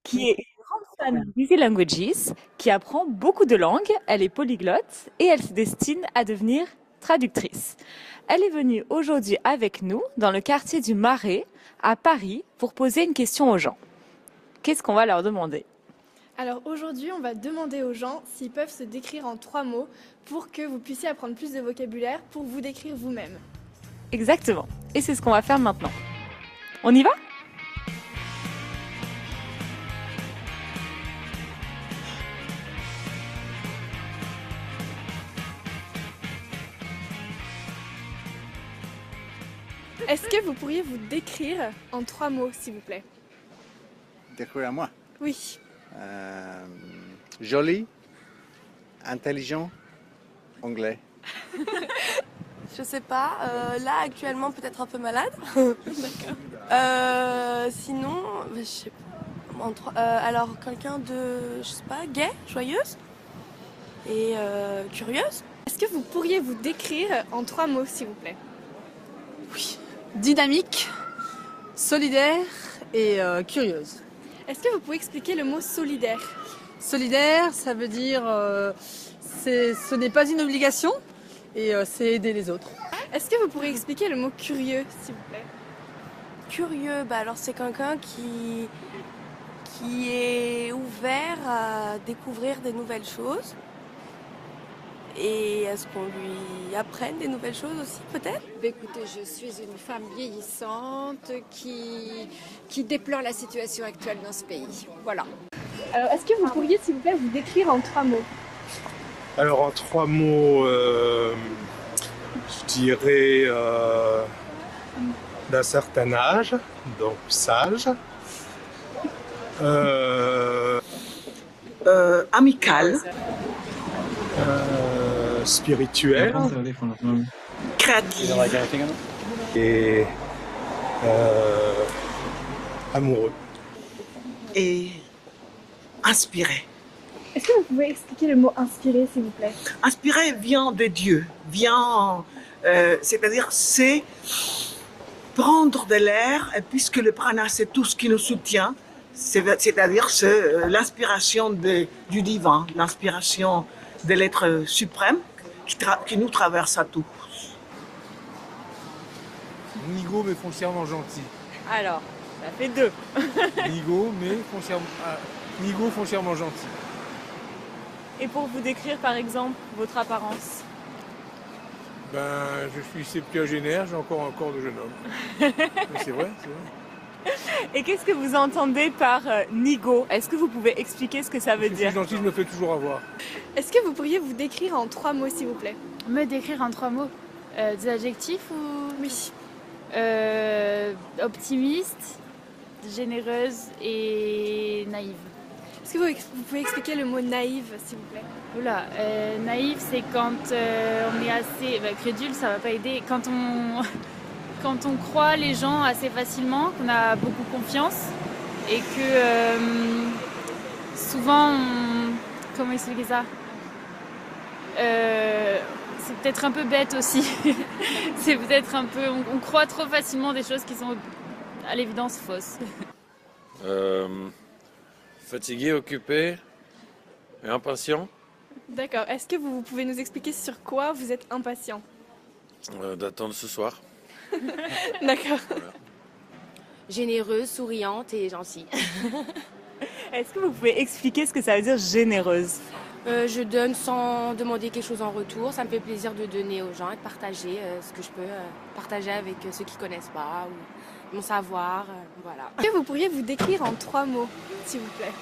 qui est une grande fan d'Easy Languages, qui apprend beaucoup de langues, elle est polyglotte et elle se destine à devenir traductrice. Elle est venue aujourd'hui avec nous dans le quartier du Marais, à Paris, pour poser une question aux gens. Qu'est-ce qu'on va leur demander? Alors aujourd'hui, on va demander aux gens s'ils peuvent se décrire en 3 mots pour que vous puissiez apprendre plus de vocabulaire pour vous décrire vous-même. Exactement. Et c'est ce qu'on va faire maintenant. On y va? Est-ce que vous pourriez vous décrire en 3 mots, s'il vous plaît? Décrire à moi. Oui. Joli, intelligent, anglais. Je sais pas, là actuellement peut-être un peu malade. Sinon, je sais pas. Alors quelqu'un de, je sais pas, gai, joyeuse et curieuse. Est-ce que vous pourriez vous décrire en 3 mots, s'il vous plaît? Oui. Dynamique, solidaire et curieuse. Est-ce que vous pouvez expliquer le mot solidaire? Solidaire, ça veut dire ce n'est pas une obligation et c'est aider les autres. Est-ce que vous pourriez expliquer le mot curieux, s'il vous plaît? Curieux, alors c'est quelqu'un qui est ouvert à découvrir des nouvelles choses et à ce qu'on lui apprenne des nouvelles choses aussi peut-être. Écoutez, je suis une femme vieillissante qui déplore la situation actuelle dans ce pays. Voilà. Alors, est-ce que vous pourriez, s'il vous plaît, vous décrire en 3 mots? Alors en 3 mots, je dirais d'un certain âge, donc sage. Amical, Spirituel créatif, et amoureux. et inspiré. Est-ce que vous pouvez expliquer le mot inspiré, s'il vous plaît? Inspiré vient de Dieu, c'est-à-dire c'est prendre de l'air, et puisque le prana c'est tout ce qui nous soutient, c'est-à-dire l'inspiration du divin, l'inspiration de l'être suprême qui nous traverse à tous. Nigo mais foncièrement gentil. Alors, ça fait 2. Nigo mais foncièrement gentil. Et pour vous décrire par exemple votre apparence? Je suis septuagénaire, j'ai encore un corps de jeune homme. Mais c'est vrai, c'est vrai. Et qu'est-ce que vous entendez par nigo? Est-ce que vous pouvez expliquer ce que ça veut Si je dire? suis gentil, je me fais toujours avoir. Est-ce que vous pourriez vous décrire en 3 mots, s'il vous plaît? Me décrire en 3 mots. Des adjectifs ou... Oui. Optimiste, généreuse et naïve. Est-ce que vous pouvez expliquer le mot naïve, s'il vous plaît? Oula, naïve c'est quand on est assez... crédule, ça va pas aider. Quand on croit les gens assez facilement, qu'on a beaucoup confiance et que souvent comment expliquer ça? C'est peut-être un peu bête aussi. C'est peut-être un peu... On croit trop facilement des choses qui sont à l'évidence fausses. Fatigué, occupé et impatient. D'accord. Est-ce que vous pouvez nous expliquer sur quoi vous êtes impatient? D'attendre ce soir. D'accord. Voilà. Généreuse, souriante et gentille. Est-ce que vous pouvez expliquer ce que ça veut dire généreuse? Je donne sans demander quelque chose en retour. Ça me fait plaisir de donner aux gens et de partager ce que je peux partager avec ceux qui ne connaissent pas ou mon savoir. Voilà. Est-ce que vous pourriez vous décrire en 3 mots, s'il vous plaît?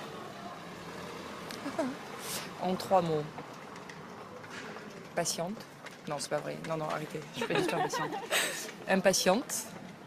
En 3 mots. Patiente. Non, c'est pas vrai. Non, arrêtez. Je suis pas du tout impatiente. Impatiente.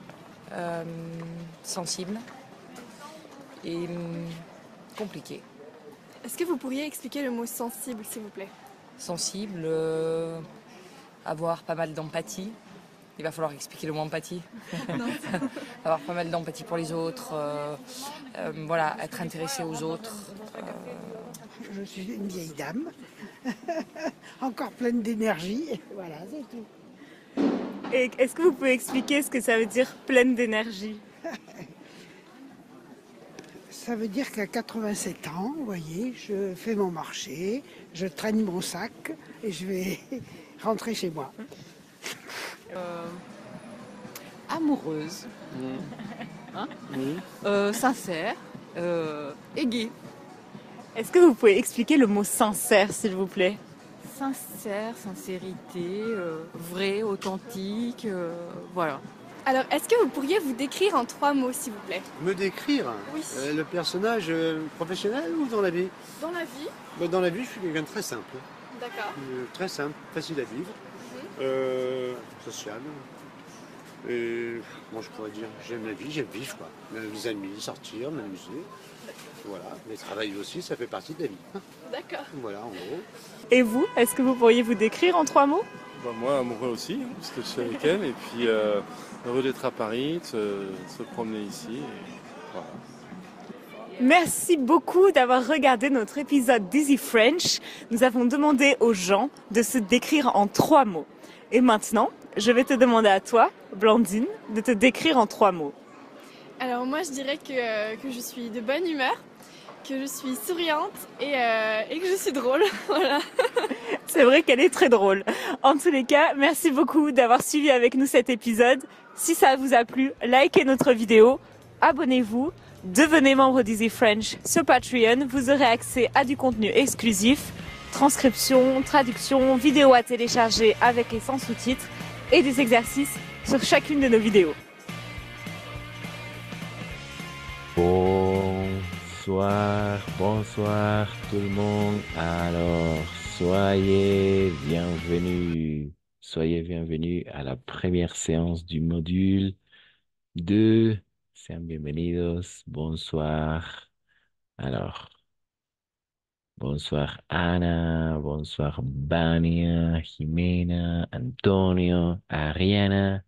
Sensible. Et compliquée. Est-ce que vous pourriez expliquer le mot sensible, s'il vous plaît? Sensible. Avoir pas mal d'empathie. Il va falloir expliquer le mot empathie. Avoir pas mal d'empathie pour les autres. Voilà, être intéressé aux autres. Je suis une vieille dame, encore pleine d'énergie. Voilà, c'est tout. Et est-ce que vous pouvez expliquer ce que ça veut dire pleine d'énergie? Ça veut dire qu'à 87 ans, vous voyez, je fais mon marché, je traîne mon sac et je vais rentrer chez moi. Amoureuse, hein, sincère et gaie. Est-ce que vous pouvez expliquer le mot sincère, s'il vous plaît? Sincère, sincérité, vrai, authentique, voilà. Alors, est-ce que vous pourriez vous décrire en 3 mots, s'il vous plaît? Me décrire? Oui. Le personnage professionnel ou dans la vie? Dans la vie? Dans la vie, je suis quelqu'un de très simple. D'accord. Très simple, facile à vivre, social. Et moi, je pourrais dire, j'aime la vie, j'aime vivre, quoi. Même les amis, sortir, m'amuser. Voilà. Mais travailler aussi, ça fait partie de la vie. D'accord. Voilà, en gros. Et vous, est-ce que vous pourriez vous décrire en 3 mots? Moi, amoureux aussi, hein, parce que je suis avec elle. Et puis, heureux d'être à Paris, de se promener ici. Et voilà. Merci beaucoup d'avoir regardé notre épisode d'Easy French. Nous avons demandé aux gens de se décrire en 3 mots. Et maintenant, je vais te demander à toi, Blandine, de te décrire en 3 mots. Alors moi, je dirais que je suis de bonne humeur, que je suis souriante et que je suis drôle. Voilà. C'est vrai qu'elle est très drôle. En tous les cas, merci beaucoup d'avoir suivi avec nous cet épisode. Si ça vous a plu, likez notre vidéo, abonnez-vous, devenez membre d'Easy French sur Patreon. Vous aurez accès à du contenu exclusif, transcription, traduction, vidéos à télécharger avec et sans sous-titres et des exercices sur chacune de nos vidéos. Bonsoir tout le monde. Alors, soyez bienvenus à la première séance du module 2. Sean bienvenidos. Bonsoir. Alors, bonsoir Ana, bonsoir Bania, Jimena, Antonio, Ariana,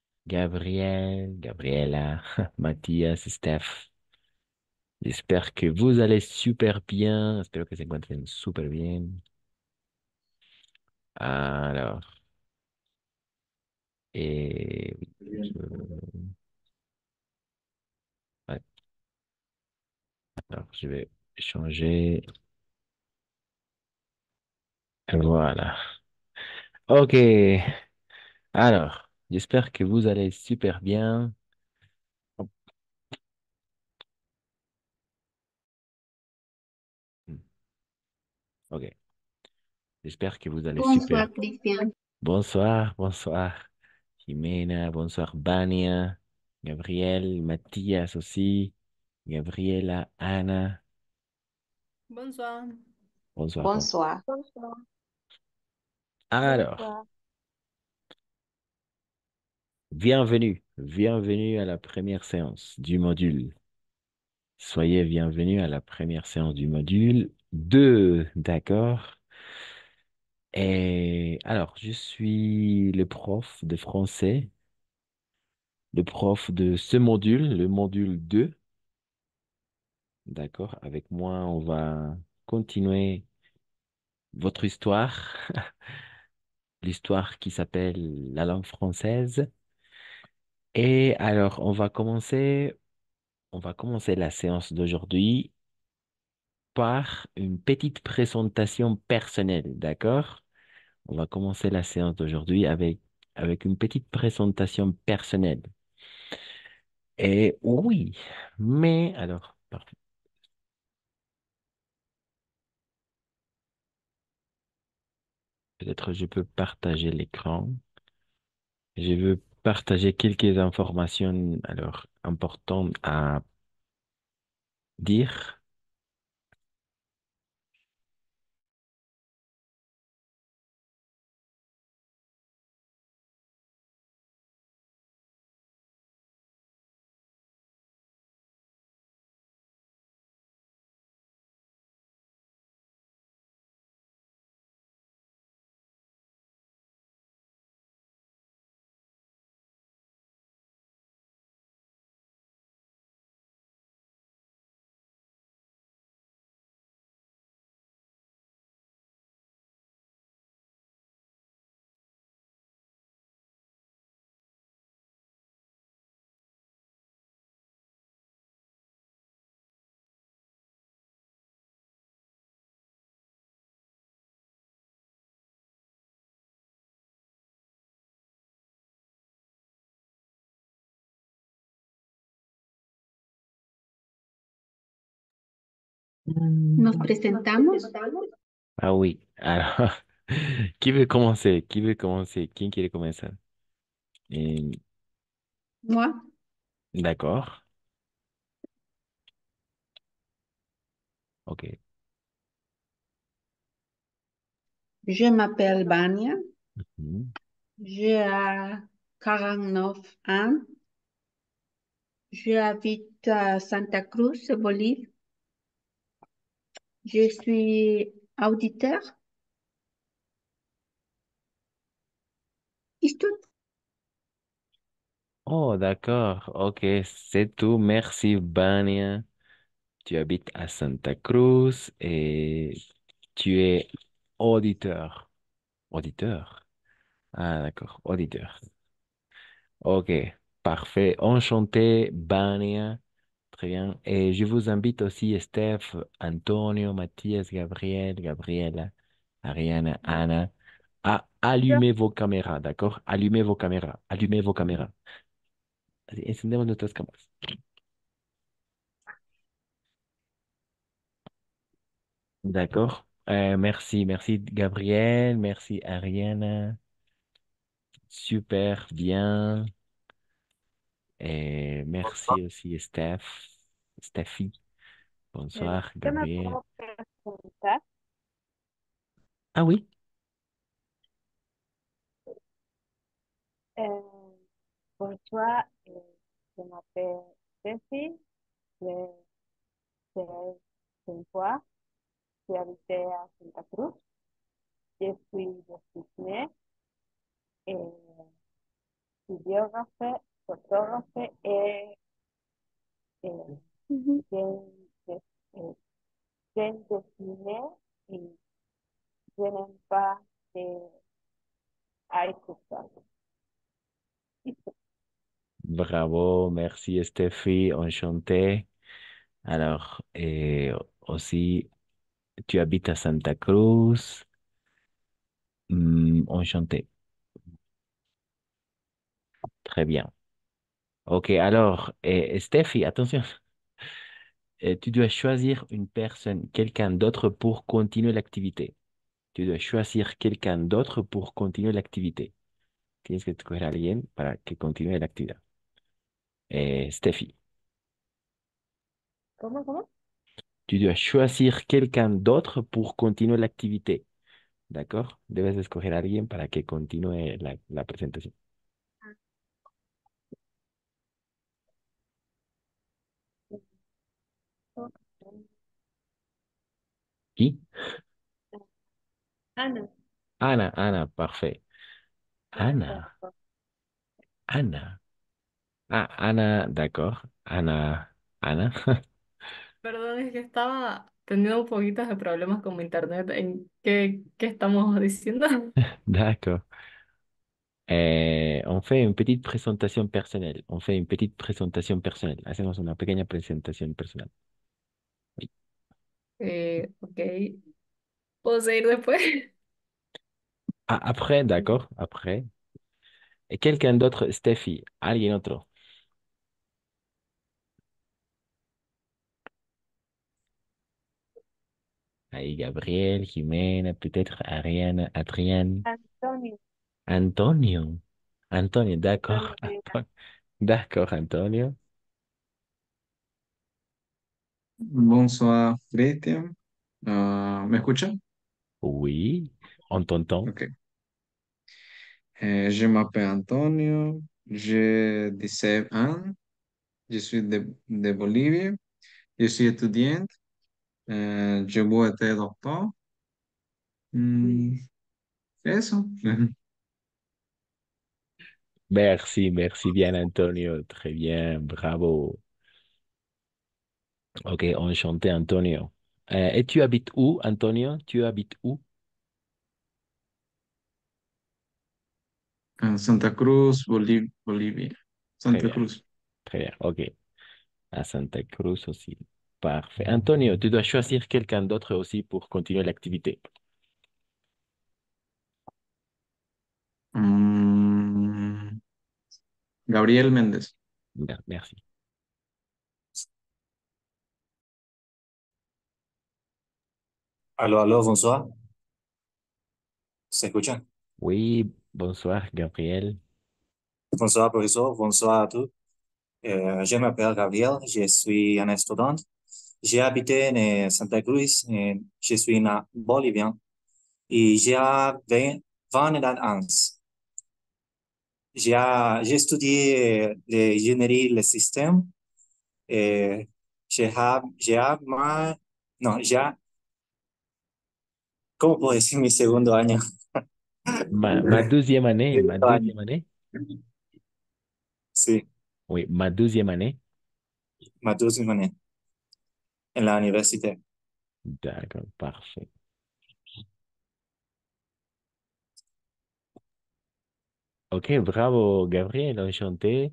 Gabriela, Mathias, Steph. J'espère que vous allez super bien. Espero que se encuentren súper bien. Alors, oui, ouais. Alors, je vais changer. Voilà. Ok. Alors, j'espère que vous allez super bien. Ok. J'espère que vous allez super. Bonsoir, Christian. Bonsoir. Jimena, bonsoir, Bania, Gabriel, Mathias aussi, Gabriela, Ana. Bonsoir. Bonsoir. Bonsoir. Alors, bienvenue à la première séance du module. Soyez bienvenus à la première séance du module 2, d'accord? Et alors, je suis le prof de français, le prof de ce module, le module 2. D'accord? Avec moi, on va continuer votre histoire, l'histoire qui s'appelle la langue française. Et alors, on va commencer la séance d'aujourd'hui par une petite présentation personnelle, d'accord? On va commencer la séance d'aujourd'hui avec une petite présentation personnelle. Et oui, mais alors, parfait. Peut-être je peux partager l'écran. Je veux partager quelques informations alors importantes à dire. Nos presentamos. Ah oui. Alors, qui veut commencer? Qui veut commencer? Qui quiere comenzar? Eh, Moi, d'accord. Ok. je m'appelle Bania. Mhm. J'ai 49 ans. J'habite à Santa Cruz, Bolivie. Je suis auditeur. C'est tout. Oh, d'accord. Ok, c'est tout. Merci, Bania. Tu habites à Santa Cruz et tu es auditeur. Auditeur? Ah, d'accord. Auditeur. Ok, parfait. Enchanté, Bania. Très bien. Et je vous invite aussi, Steph, Antonio, Mathias, Gabriel, Gabriela, Ariana, Anna, à allumer vos caméras, d'accord? Allumez vos caméras. Allumez vos caméras. Así, encendemos nuestras cámaras. D'accord. Merci, merci, Gabriel. Merci, Ariana. Super bien. Et merci aussi, Steph. Steffi. Bonsoir, Yo me Gabriel. puedo preguntar, Ah oui. eh, bonsoir, je m'appelle Ceci, j'ai 5 ans, j'habite à Santa Cruz, je suis de Sydney, bibliographe, photographe j'ai eh, j'aime dessiner et je n'aime pas écouter. Bravo, merci Steffi, enchanté. Alors, aussi, tu habites à Santa Cruz. Enchanté. Très bien. Ok, alors, Steffi, attention. Tu dois choisir une personne, quelqu'un d'autre pour continuer l'activité. Tu dois choisir quelqu'un d'autre pour continuer l'activité. Tienes que escoger a alguien para que continúe la actividad. Steffi, ¿Cómo? tu dois choisir quelqu'un d'autre pour continuer l'activité. ¿D'accord? Debes escoger a alguien para que continúe la presentación. ¿Qui? Ana. Ana, Ana, parfait. Ana, Ana. Ah, Ana, d'accord. Ana, Ana. Perdón, es que estaba teniendo un poquito de problemas con mi internet. ¿En qué estamos diciendo? D'accord. On fait une petite présentation personnelle. On fait une petite présentation personnelle. Hacemos una pequeña presentación personal. Oui. Ok. ¿Puedo seguir después? Ah, après, d'accord. Après. Et quelqu'un d'autre, Steffi, alguien otro. Ahí, Gabriel, Jimena, peut-être Ariane, Adrienne, Antonio. Antonio. Antonio, d'accord. Andrea. D'accord, Antonio. Bonsoir, Christian. ¿Me escuchan? Oui, on t'entend. Ok. Je m'appelle Antonio, j'ai 17 ans, je suis de Bolivie, je suis étudiante, je voy a être doctor. Mm, eso. Merci, merci bien, Antonio. Très bien, bravo. Ok, enchanté, Antonio. Et tu habites où, Antonio? Tu habites où? Santa Cruz, Bolivia. Très Santa bien, Cruz. très bien. Ok, à Santa Cruz aussi. Parfait. Antonio, tu dois choisir quelqu'un d'autre aussi pour continuer l'activité. Mm, Gabriel Méndez. Bien, merci. Aló, bonsoir. ¿Se escucha? Oui, bonsoir, Gabriel. Bonsoir, professeur. Bonsoir à tous. Je m'appelle Gabriel. Je suis un étudiant. J'ai habité en Santa Cruz. Je suis un Bolivien. Et j'ai 20 ans. J'ai étudié l'ingénierie le système. Et j'ai ma, non, j'ai, ¿cómo puedo decir mi segundo año? Ma deuxième année, ma Segundo año. deuxième année? Sí, Oui, ma deuxième année. ma deuxième année en la université. D'accord, parfait. Ok, bravo, Gabriel, enchanté.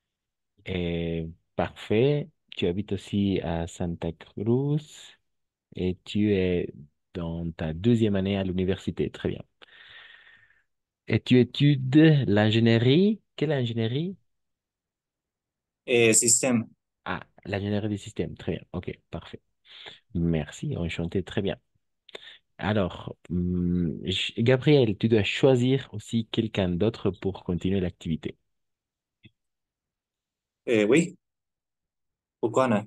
Parfait. Tu habites aussi à Santa Cruz et tu es dans ta deuxième année à l'université. Très bien. Et tu études l'ingénierie? Quelle ingénierie? Système. Ah, l'ingénierie des systèmes. Très bien. Ok, parfait. Merci, enchanté. Très bien. Alors, Gabriel, tu dois choisir aussi quelqu'un d'autre pour continuer l'activité. Oui, pourquoi non?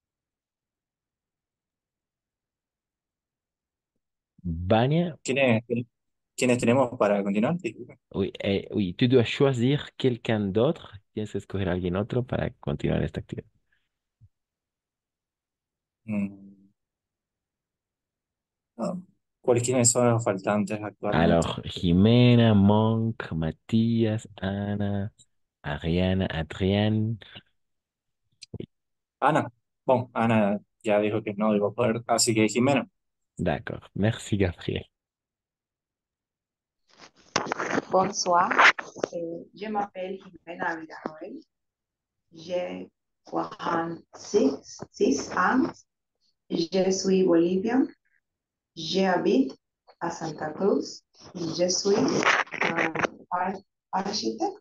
Bania, ¿Quiénes tenemos para continuar? Disculpe. oui, oui, tu dois choisir quelqu'un d'autre. Tienes que escoger a alguien otro para continuar esta actividad. Mm, no. ¿Quiénes son los faltantes actualmente? Alors, Jimena, Monk, Matías, Ana, Ariana, Adrián. Ana. Bueno, Ana ya dijo que no iba a poder, así que Jimena. D'accord. Merci, Gabriel. Bonsoir, je m'appelle Jimena Villarroel, j'ai 46 ans, je suis bolivienne, j'habite à Santa Cruz, je suis architecte.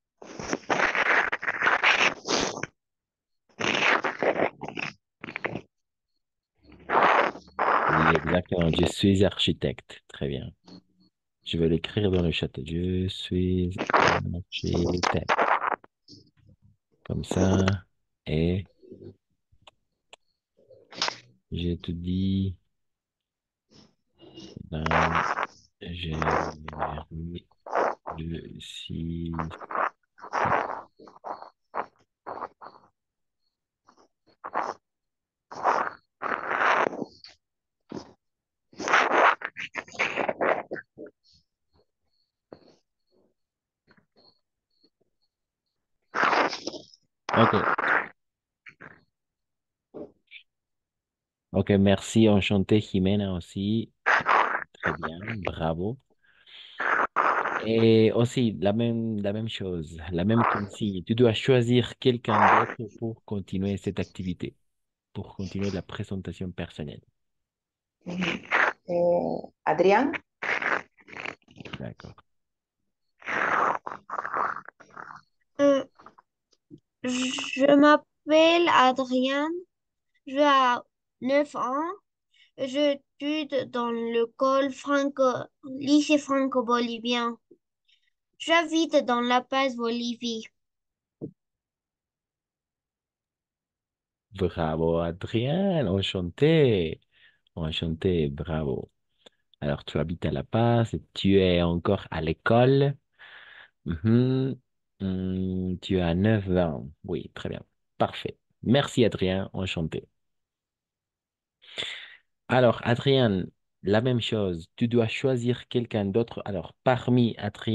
Oui, exactement. Je suis architecte. Très bien. Je vais l'écrire dans le chat. Je suis architecte. Comme ça. Et j'étudie dans l'ingénierie du système. OK. OK, merci. Enchanté, Jimena aussi. Très bien. Bravo. Et aussi, la même chose, la même consigne. Tu dois choisir quelqu'un d'autre pour continuer cette activité, pour continuer la présentation personnelle. Adrián. D'accord. Je m'appelle Adrienne, j'ai 9 ans, j'étudie dans lycée franco-bolivien. J'habite dans La Paz, Bolivie. Bravo, Adrien. Enchanté. Enchanté, bravo. Alors, tu habites à La Paz et tu es encore à l'école. Mhm. Tu as 9 ans. Oui, très bien. Parfait. Merci, Adrien. Enchanté. Alors, Adrien, la même chose. Tu dois choisir quelqu'un d'autre. Alors, parmi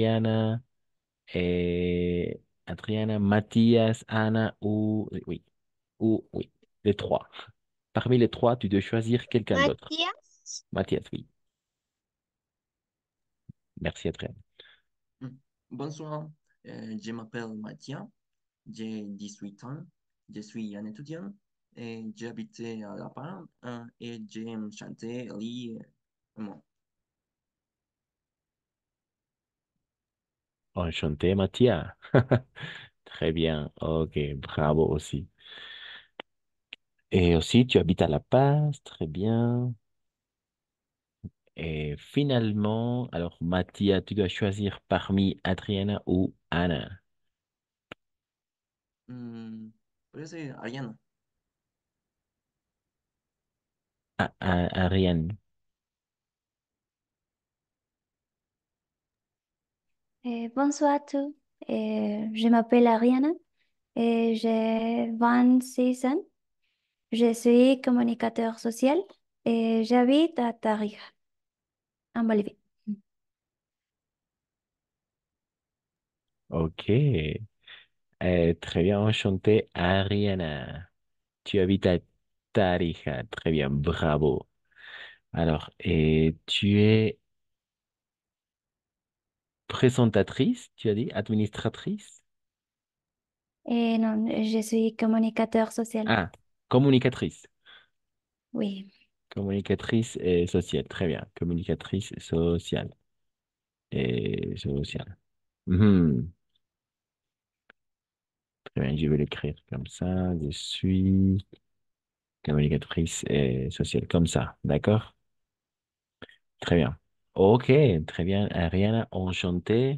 Adriana, Mathias, Anna oui, les trois. Parmi les trois, tu dois choisir quelqu'un d'autre. Mathias? Mathias, oui. Merci, Adrien. Bonsoir, je m'appelle Mathieu, j'ai 18 ans, je suis un étudiant et j'habite à La Paz et j'aime chanter, lire. Bon. Enchanté, Mathias. Très bien. Ok, bravo aussi. Et aussi, tu habites à La Paz. Très bien. Et finalement, alors Mathia, tu dois choisir parmi Adriana ou Anna. Puede ser Ariana. Ariane. Bonsoir à tous. Je m'appelle Ariana et j'ai 26 ans. Je suis communicateur social et j'habite à Tarija, en Bolivie. Ok. Très bien, enchanté, Ariana. Tu habites à Tarija. Très bien, bravo. Alors, et tu es présentatrice, tu as dit, administratrice? Non, je suis communicateur social. Ah, communicatrice. Oui. Communicatrice et sociale. Très bien. Communicatrice sociale. Et sociale. Mhm. Très bien, je vais l'écrire comme ça. Je suis communicatrice et sociale. Comme ça. D'accord? Très bien. Ok, très bien. Ariana, enchanté.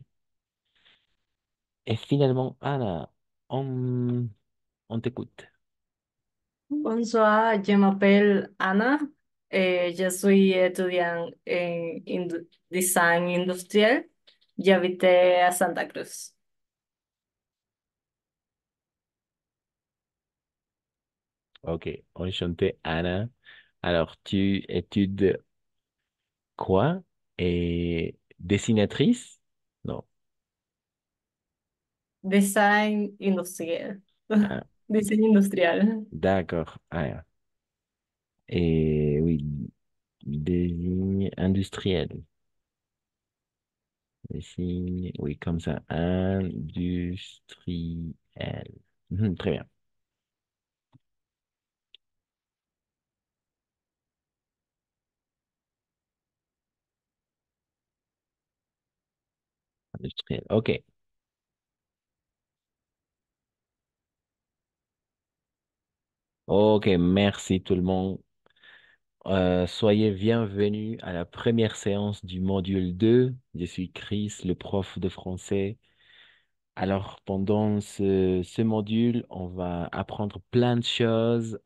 Et finalement, Anna, on t'écoute. Bonsoir, je m'appelle Ana. Je suis étudiante en design industriel. J'habite à Santa Cruz. Ok, enchanté, Anna. Alors, tu études quoi? Et dessinatrice? Non. Design industrial. Ah, Diseño industrial. d'accord. Ah, et oui, désigne industriel. Désigne, oui, comme ça. Industriel. Mhm, très bien. Industriel. Ok. Ok, merci tout le monde. Soyez bienvenus à la première séance du module 2. Je suis Chris, le prof de français. Alors, pendant ce module, on va apprendre plein de choses.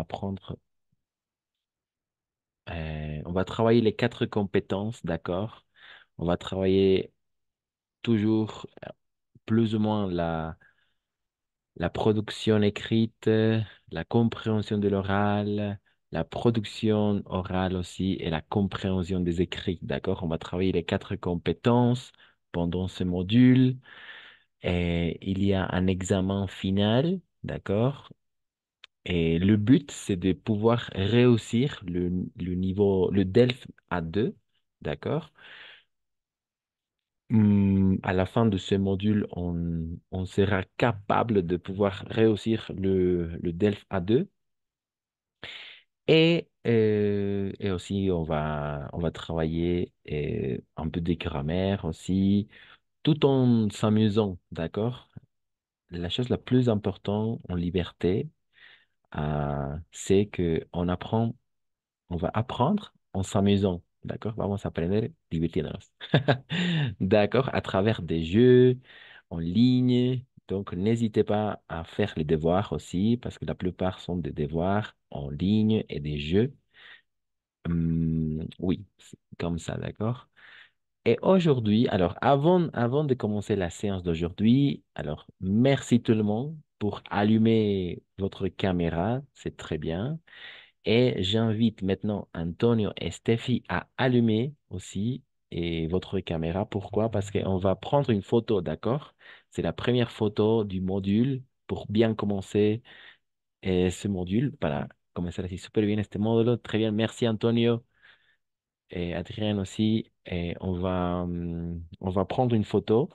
On va travailler les quatre compétences, d'accord? On va travailler toujours plus ou moins la production écrite, la compréhension de l'oral, la production orale aussi et la compréhension des écrits, d'accord? On va travailler les quatre compétences pendant ce module et il y a un examen final, d'accord? Et le but, c'est de pouvoir réussir le niveau, le DELF A2, d'accord? À la fin de ce module, on sera capable de pouvoir réussir le DELF A2 et aussi on va travailler un peu de grammaire aussi, tout en s'amusant, d'accord? La chose la plus importante en liberté, c'est que on va apprendre en s'amusant, d'accord? Vamos a aprender divirtiéndonos. D'accord? À travers des jeux en ligne. Donc, n'hésitez pas à faire les devoirs aussi, parce que la plupart sont des devoirs en ligne et des jeux. Oui, c'est comme ça, d'accord? Et aujourd'hui, alors avant de commencer la séance d'aujourd'hui, alors merci tout le monde pour allumer votre caméra, c'est très bien. Et j'invite maintenant Antonio et Steffi à allumer aussi votre caméra. Pourquoi? Parce qu'on va prendre une photo, d'accord? C'est la première photo du module pour bien commencer ce module, para comenzar así súper bien este módulo. Très bien, merci Antonio et Adrien aussi. Et on va prendre une photo.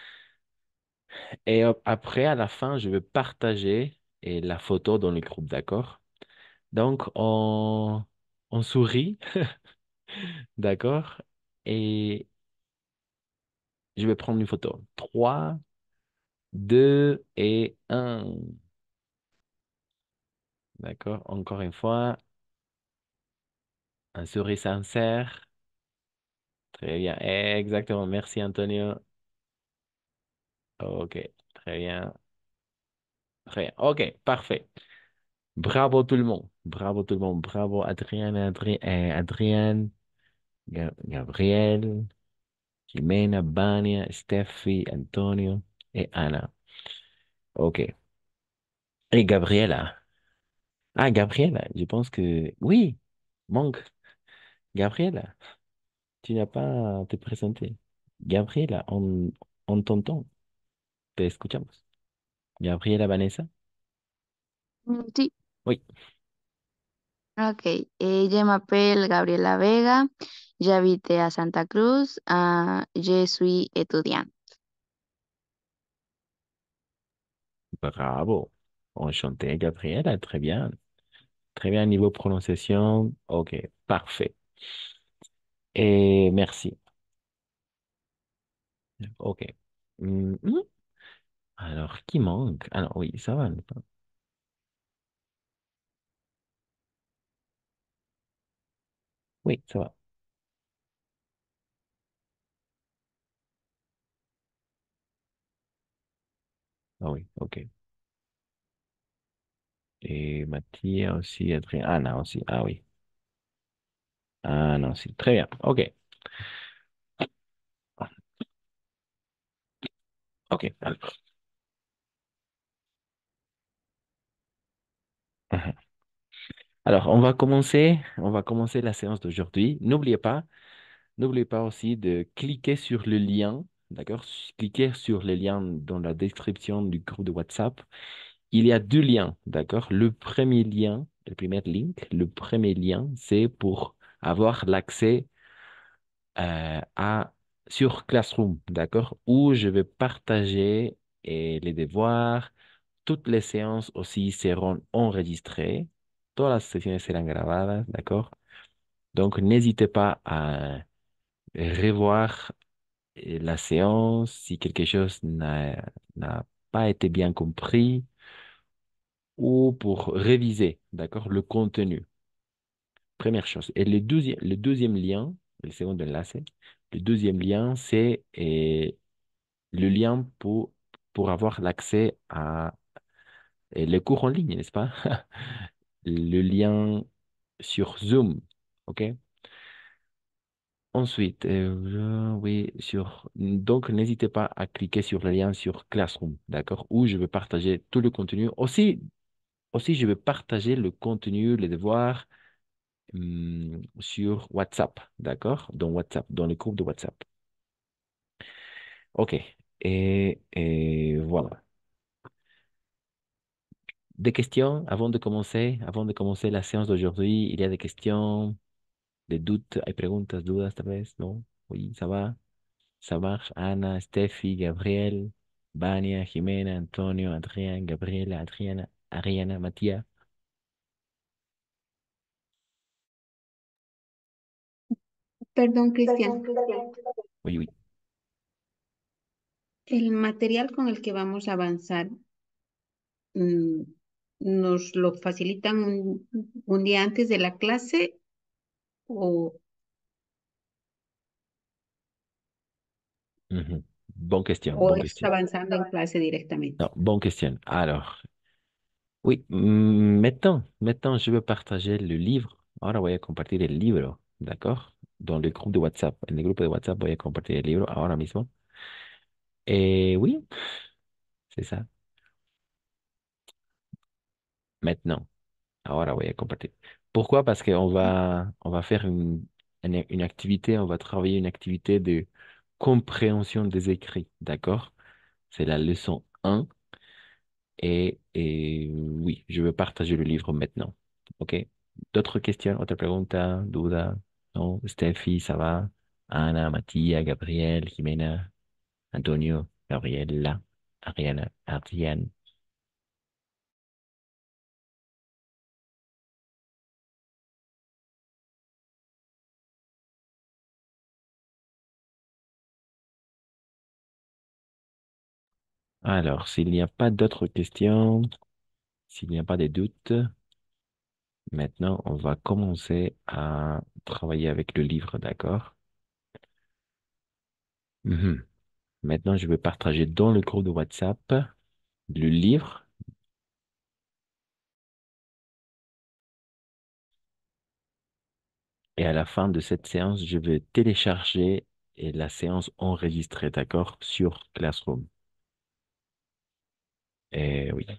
Et après, à la fin, je vais partager la photo dans le groupe, d'accord? Donc, on sourit. D'accord? Et je vais prendre une photo. 3, 2 et un. D'accord? Encore une fois, un sourire sincère. Très bien. Exactement. Merci, Antonio. Ok, très bien. Très bien. Ok, parfait. Bravo tout le monde. Bravo tout le monde. Bravo Adrien, Adrien, Gabriel, Jimena, Bania, Steffi, Antonio et Anna. Ok. Et Gabriela. Ah, Gabriela, je pense que oui, manque. Gabriela, tu n'as pas te présenté. Gabriela, on t'entend, te escuchamos. Gabriela Vanessa. Sí, Oui, ok. Je m'appelle Gabriela Vega. J'habite à Santa Cruz. Je suis étudiante. bravo. Enchanté, Gabriela, très bien. Très bien, niveau prononciation. Ok, parfait. Et merci. Ok. Mhm. Alors, qui manque? Alors, oui, ça va. Oui, ça va. Ah oui, ok. Et Mathia aussi, Adrien. Anna aussi. Ah oui. Anna aussi. Très bien. Ok. Ok. Alors, on va commencer la séance d'aujourd'hui. N'oubliez pas aussi de cliquer sur le lien, d'accord? Cliquez sur le lien dans la description du groupe de WhatsApp. Il y a deux liens, d'accord? Le premier lien, c'est pour avoir l'accès sur Classroom, d'accord? Où je vais partager les devoirs. Toutes les séances aussi seront enregistrées. Todas las sesiones serán grabadas, d'accord? Donc, n'hésitez pas à revoir la séance si quelque chose n'a pas été bien compris ou pour réviser, d'accord, le contenu. Première chose. Et le deuxième lien, le second enlace, le deuxième lien, c'est le lien pour avoir l'accès à les cours en ligne, n'est-ce pas? Le lien sur Zoom, OK? Ensuite, oui, donc n'hésitez pas à cliquer sur le lien sur Classroom, d'accord? Où je vais partager tout le contenu. Aussi, je vais partager le contenu, les devoirs sur WhatsApp, d'accord? Dans WhatsApp, dans le groupe de WhatsApp. OK. Et voilà. Des questions avant de commencer la séance d'aujourd'hui, il y a des questions, des doutes, hay preguntas, dudas tal vez, ¿no? Oui, ça va. Ça marche. Anna, Steffi, Gabriel, Vania, Jimena, Antonio, Adrián, Gabriela, Adriana, Ariana, Matías. Perdón, Cristian. Oui, oui. El material con el que vamos a avanzar, mm, ¿nos lo facilitan un día antes de la clase o, Mhm. Bonne question, o bonne es question. avanzando en clase directamente? Non, bonne question. Alors, oui, maintenant, je vais partager le livre. Ahora voy a compartir el libro, ¿d'accord? Dans le groupe de WhatsApp. En el grupo de WhatsApp voy a compartir el libro ahora mismo. Oui, c'est ça. Maintenant. Ahora voy a compartir. Pourquoi? Parce on va faire une activité, on va travailler une activité de compréhension des écrits, d'accord? C'est la leçon 1 et oui, je vais partager le livre maintenant. OK? D'autres questions, otra pregunta, duda? Non? Steffi, ça va? Ana, Matia, Gabriel, Jimena, Antonio, Gabriela, Ariana, Adriane. Alors, s'il n'y a pas d'autres questions, s'il n'y a pas de doutes, maintenant, on va commencer à travailler avec le livre, d'accord? Mhm. Maintenant, je vais partager dans le groupe de WhatsApp le livre. Et à la fin de cette séance, je vais télécharger et la séance enregistrée, d'accord, sur Classroom. Et oui.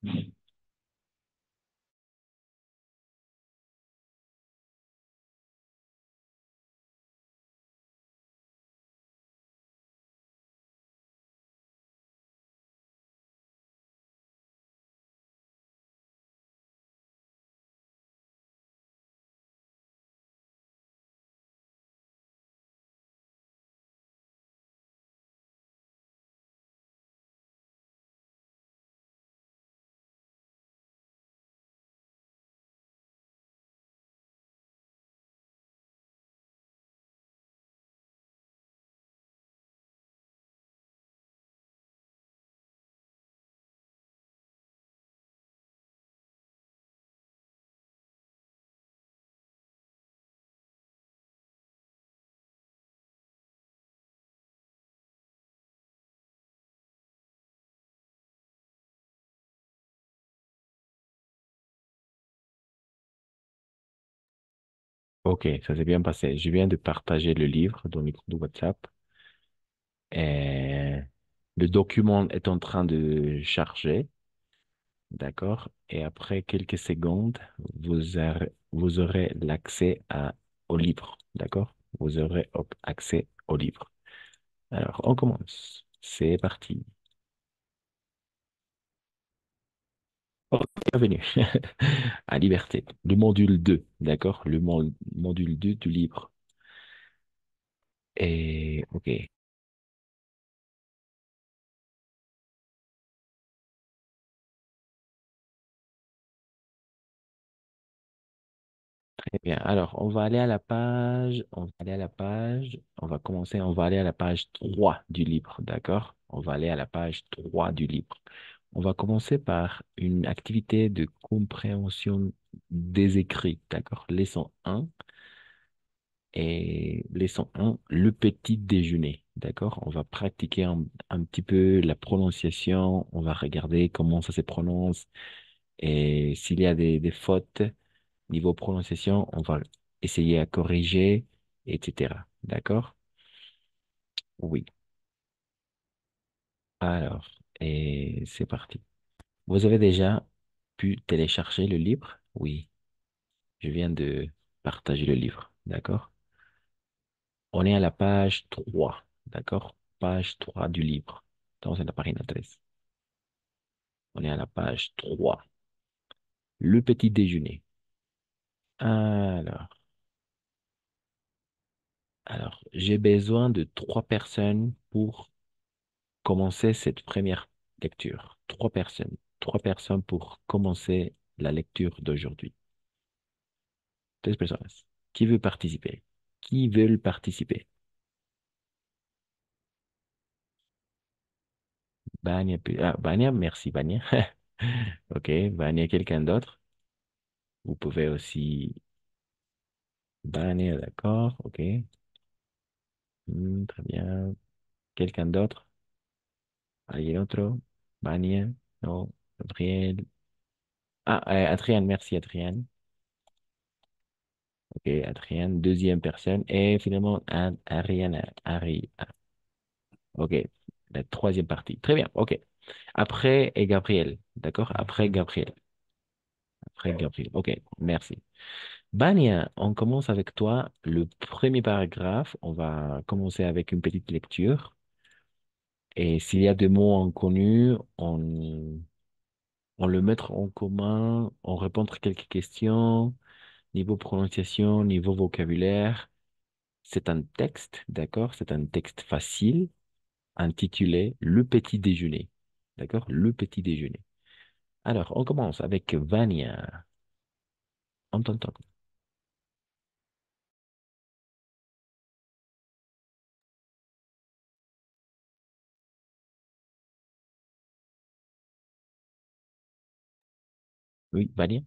Ok, ça s'est bien passé. Je viens de partager le livre dans le groupe de WhatsApp. Et le document est en train de charger, d'accord? Et après quelques secondes, vous aurez l'accès au livre, d'accord? Vous aurez accès au livre. Alors, on commence. C'est parti. Ok, bienvenue à Liberté, le module 2, d'accord? Le module 2 du livre. Et ok, très bien. Alors, on va commencer, on va aller à la page 3 du livre, d'accord? On va aller à la page 3 du livre. On va commencer par une activité de compréhension des écrits, d'accord? Leçon 1 et leçon 1, le petit déjeuner, d'accord? On va pratiquer un petit peu la prononciation, on va regarder comment ça se prononce et s'il y a des fautes niveau prononciation, on va essayer à corriger, etc. D'accord? Oui. Alors, et c'est parti. Vous avez déjà pu télécharger le livre? Oui, je viens de partager le livre. D'accord? On est à la page 3. D'accord? Page 3 du livre. Estamos en la página 3. On est à la page 3. Le petit déjeuner. Alors, j'ai besoin de 3 personnes pour commencer cette première lecture. 3 personnes. 3 personnes pour commencer la lecture d'aujourd'hui. 3 personnes. Qui veut participer? Qui veulent participer? Bania, Bania, merci Bania. Ok, Bania, quelqu'un d'autre? Vous pouvez aussi. Bania, d'accord, ok. Très bien. Quelqu'un d'autre? ¿Alguien otro? Bania, no. Gabriel. Ah, Adrien, merci Adrien. Ok, Adrien, deuxième personne. Et finalement, Ariane, ok, la troisième partie. Très bien, ok. Après, et Gabriel, d'accord? Après Gabriel. Après Gabriel, ok, merci. Bania, on commence avec toi. Le premier paragraphe, on va commencer avec une petite lecture. Et s'il y a des mots inconnus, on le mettra en commun, on répondre quelques questions, niveau prononciation, niveau vocabulaire. C'est un texte, d'accord? C'est un texte facile intitulé Le petit déjeuner. D'accord? Le petit déjeuner. Alors, on commence avec Vania. On t'entend. Oui, Vania?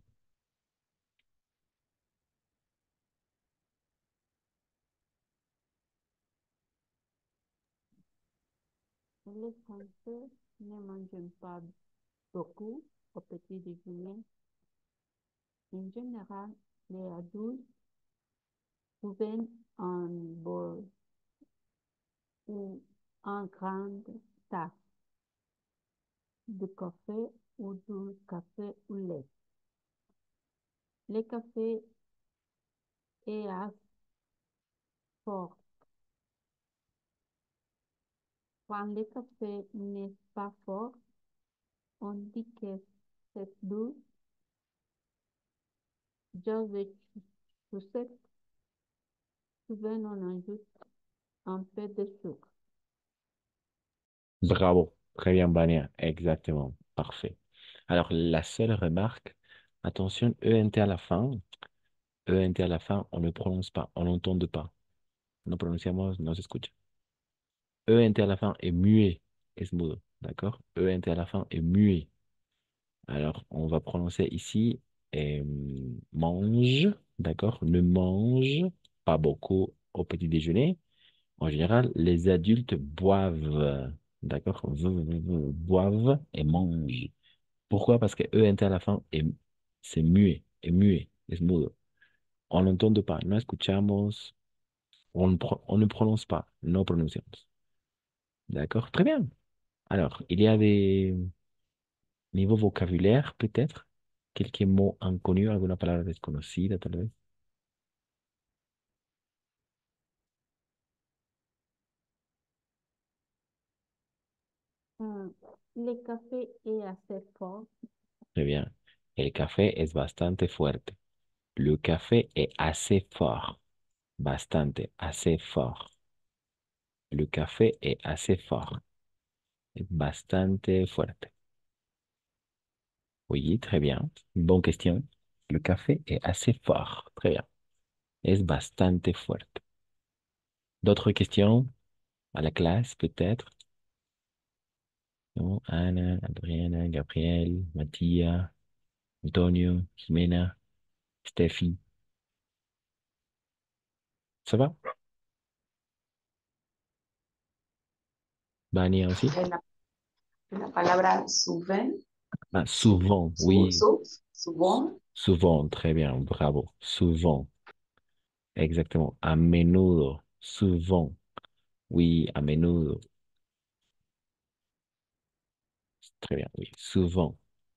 Les Français ne mangent pas beaucoup au petit déjeuner. En général, les adultes prennent un bol ou une grande tasse de café ou du café au lait. Le café est assez fort. Quand le café n'est pas fort, on dit que c'est doux. Avec sucette, souvent on ajoute un peu de sucre. Bravo. Très bien, Bania. Exactement. Parfait. Alors, la seule remarque, attention, ENT à la fin. ENT à la fin, on ne prononce pas, on n'entend pas. No pronunciamos, no se escucha. ENT à la fin est muet, es mudo. D'accord? ENT à la fin est muet. Alors, on va prononcer ici mange, d'accord? Ne mange pas beaucoup au petit déjeuner. En général, les adultes boivent, d'accord? Boivent et mangent. Pourquoi? Parce que ENT à la fin, c'est muet, est muet, es mudo. On n'entend pas, no escuchamos, on ne prononce pas, no pronunciamos. D'accord? Très bien. Alors, il y a des niveaux vocabulaire, peut-être? Quelques mots inconnus, alguna palabra desconocida, tal vez. Le café est assez fort. Très bien. El café es bastante fuerte. Le café est assez fort. Bastante, assez fort. Le café est assez fort. Es bastante fuerte. Oui, très bien. Bonne question. Le café est assez fort. Très bien. Es bastante fuerte. D'autres questions à la classe, peut-être? Non? Ana, Adriana, Gabriel, Mathia, Antonio, Jimena, Steffi. Ça va? Vania aussi? La palabra souvent, Ah, souvent, oui. souvent, Souvent, très bien, bravo. Souvent, exactement. A menudo, souvent. Oui, a menudo. Très bien, oui. Souvent,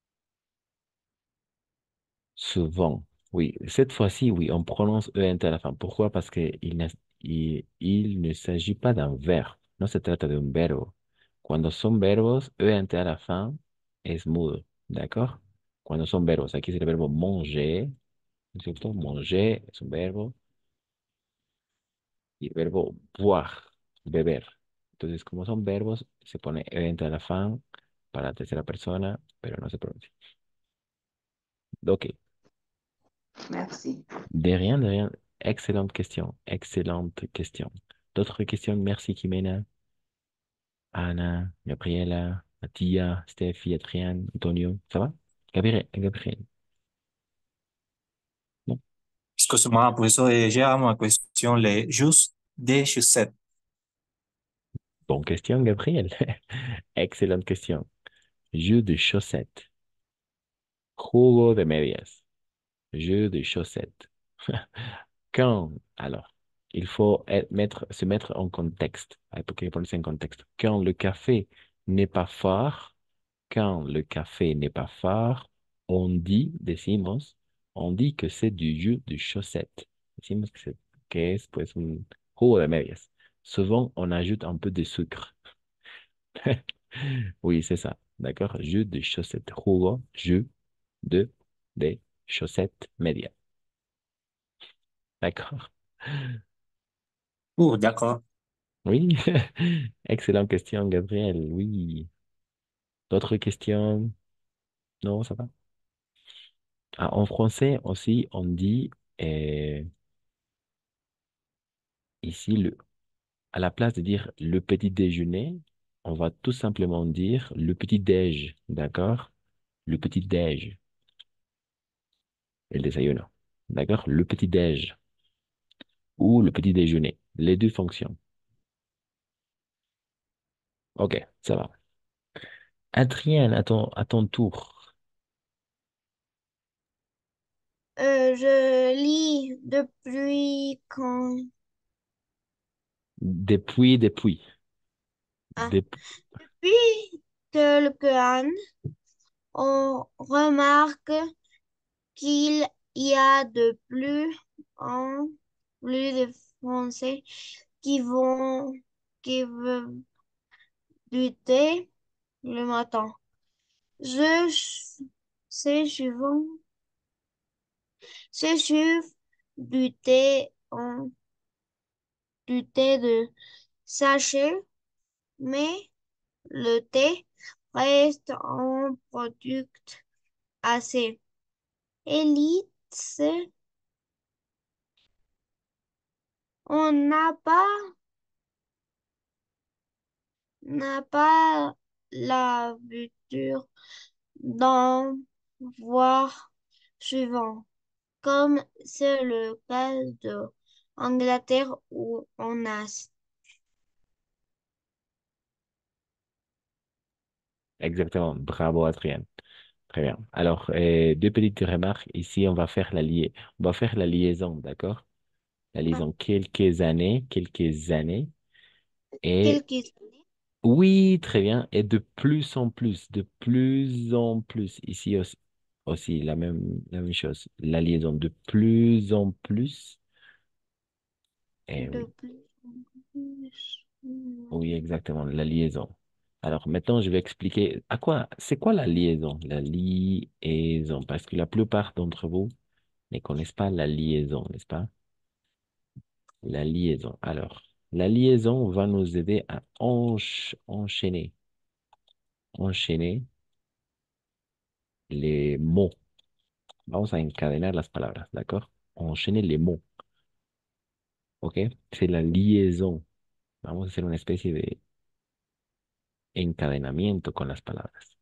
souvent. Oui, cette fois-ci, oui, on prononce ENT à la fin. Pourquoi? Parce il ne s'agit pas d'un verbe. No se trata de un verbo. Cuando son verbos, ENT a la fin es mudo. ¿D'accord? Cuando son verbos, aquí es el verbo manger, ¿no es cierto? Manger es un verbo. Y el verbo boire, beber. Entonces, como son verbos, se pone ENT a la fin para la tercera persona, pero no se pronuncia. Ok. merci. De rien, de rien. Excellente question. Excellente question. D'autres questions? Merci, Kimena, Anna, Gabriela, Mathia, Steffi, Adrienne, Antonio. Ça va? Gabriel, Gabriel. Non? Excuse-moi, professeur, j'ai une question, les jus de chaussettes. Bonne question, Gabriel. Excellente question. Jeu de chaussettes. Jugo de medias. Jeu de chaussettes. Quand, alors, il faut se mettre en contexte. Pour que ponerse en contexte. Quand le café n'est pas fort, quand le café n'est pas fort, decimos, on dit que c'est du jus de chaussettes. Decimos que es pues un jugo de medias. Souvent, on ajoute un peu de sucre. Oui, c'est ça. D'accord? Jus de chaussettes. Jugo, jus de des chaussettes medias. D'accord? D'accord. Oui. Excellente question, Gabriel. Oui. D'autres questions? Non, ça va? Ah, en français aussi, on dit ici, à la place de dire le petit déjeuner, on va tout simplement dire le petit déj. D'accord? Le petit déj. El desayuno. D'accord? Le petit déj ou le petit déjeuner. Les deux fonctions. Ok, ça va. Adrien, à ton tour. Je lis depuis quand? Depuis. Ah, Dep- depuis quelques années, on remarque qu'il y a de plus en plus de Français qui qui veulent du thé le matin. Je sais souvent, c'est sûr du thé du thé de sachet, mais le thé reste un produit assez élite. On n'a pas l'habitude d'en voir souvent, comme c'est le cas de Angleterre ou en Asie. Exactement. Bravo, Adrien. Très bien. Alors, deux petites remarques. Ici, on va faire la liaison, d'accord? La liaison quelques années. Et Quelques oui, très bien. Et de plus en plus. Ici aussi, aussi la même chose. La liaison de plus en plus. Et de oui, plus en plus. oui, exactement, la liaison. Alors maintenant, je vais expliquer c'est quoi la liaison? La liaison, parce que la plupart d'entre vous ne connaissent pas la liaison, n'est-ce pas? La liaison. Alors, la liaison va nous aider à enchaîner les mots. Vamos a encadenar las palabras, ¿d'accord? Enchaîner les mots, ¿ok? C'est la liaison. Vamos a hacer una especie de encadenamiento con las palabras.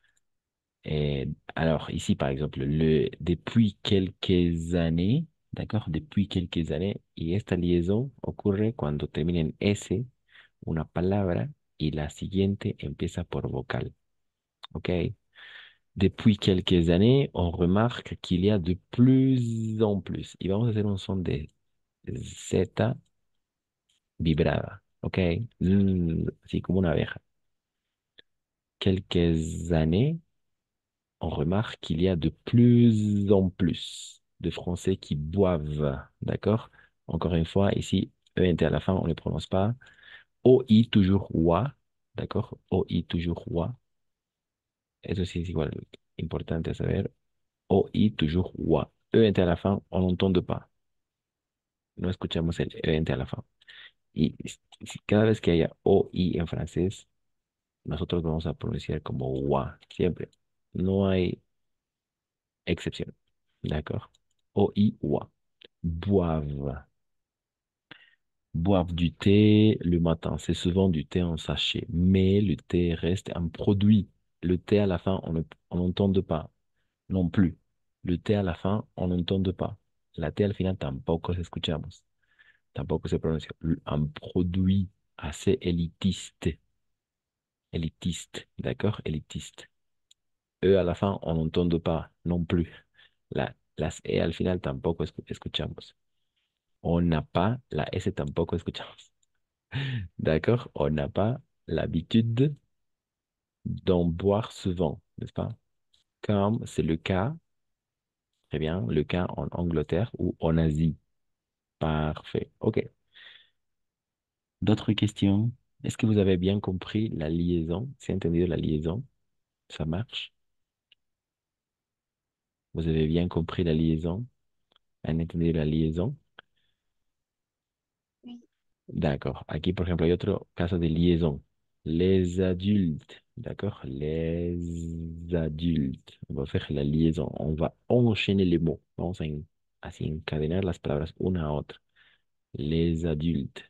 Alors, ici, par exemple, depuis quelques années, ¿d'accord? Depuis quelques années, y esta liaison ocurre cuando termina en S una palabra y la siguiente empieza por vocal, ¿ok? Depuis quelques années, on remarque qu'il y a de plus en plus. Y vamos a hacer un son de Z vibrada, ¿ok? Así como una abeja. Quelques années, on remarque qu'il y a de plus en plus de Français qui boivent, d'accord? Encore une fois, ici, ENT à la fin, on ne prononce pas. OI toujours OA, d'accord? OI toujours OA. Eso sí es igual importante saber. OI toujours OA. ENT à la fin, on n'entend pas. No escuchamos el ENT a la fin. Y cada vez que haya OI en francés, nosotros vamos a pronunciar como OA, siempre. No hay excepción, d'accord? OI, OA. Boivent. Boivent du thé le matin. C'est souvent du thé en sachet. Mais le thé reste un produit. Le thé à la fin, on n'entend pas. Non plus. Le thé à la fin, on n'entend pas. La thé al final tampoco se escuchamos. Tampoco se pronuncia. Un produit assez élitiste. Élitiste. D'accord? Élitiste. E à la fin, on n'entend pas non plus. Las E al final tampoco escuchamos. On n'a pas, la S tampoco escuchamos. D'accord? On n'a pas l'habitude d'en boire souvent, n'est-ce pas? Comme c'est le cas, très bien, le cas en Angleterre ou en Asie. Parfait. OK. D'autres questions? Est-ce que vous avez bien compris la liaison? C'est entendu la liaison? Ça marche? Vous avez bien compris la liaison? ¿Han entendido la liaison? D'accord. Aquí, por ejemplo, hay otro caso de liaison. Les adultes. D'accord? Les adultes. On va faire la liaison. On va enchaîner les mots. Vamos así encadenar las palabras una a otra. Les adultes.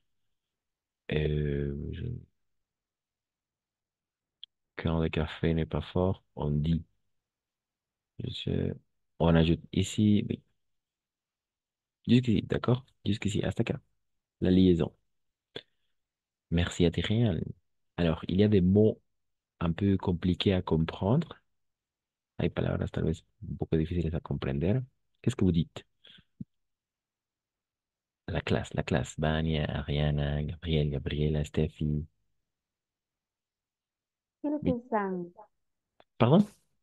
Quand le café n'est pas fort, on dit. Je- On ajoute ici, oui. Jusqu'ici, d'accord? Jusqu'ici, hasta acá. La liaison. Merci à Thierry. Alors, il y a des mots un peu compliqués a comprendre. Hay palabras tal vez un poco difíciles a comprender. Qu'est-ce que vous dites? La classe, la classe. Vania, Ariana, Gabriel, Gabriela, Steffi. Oui. Quelques ans. Pardon?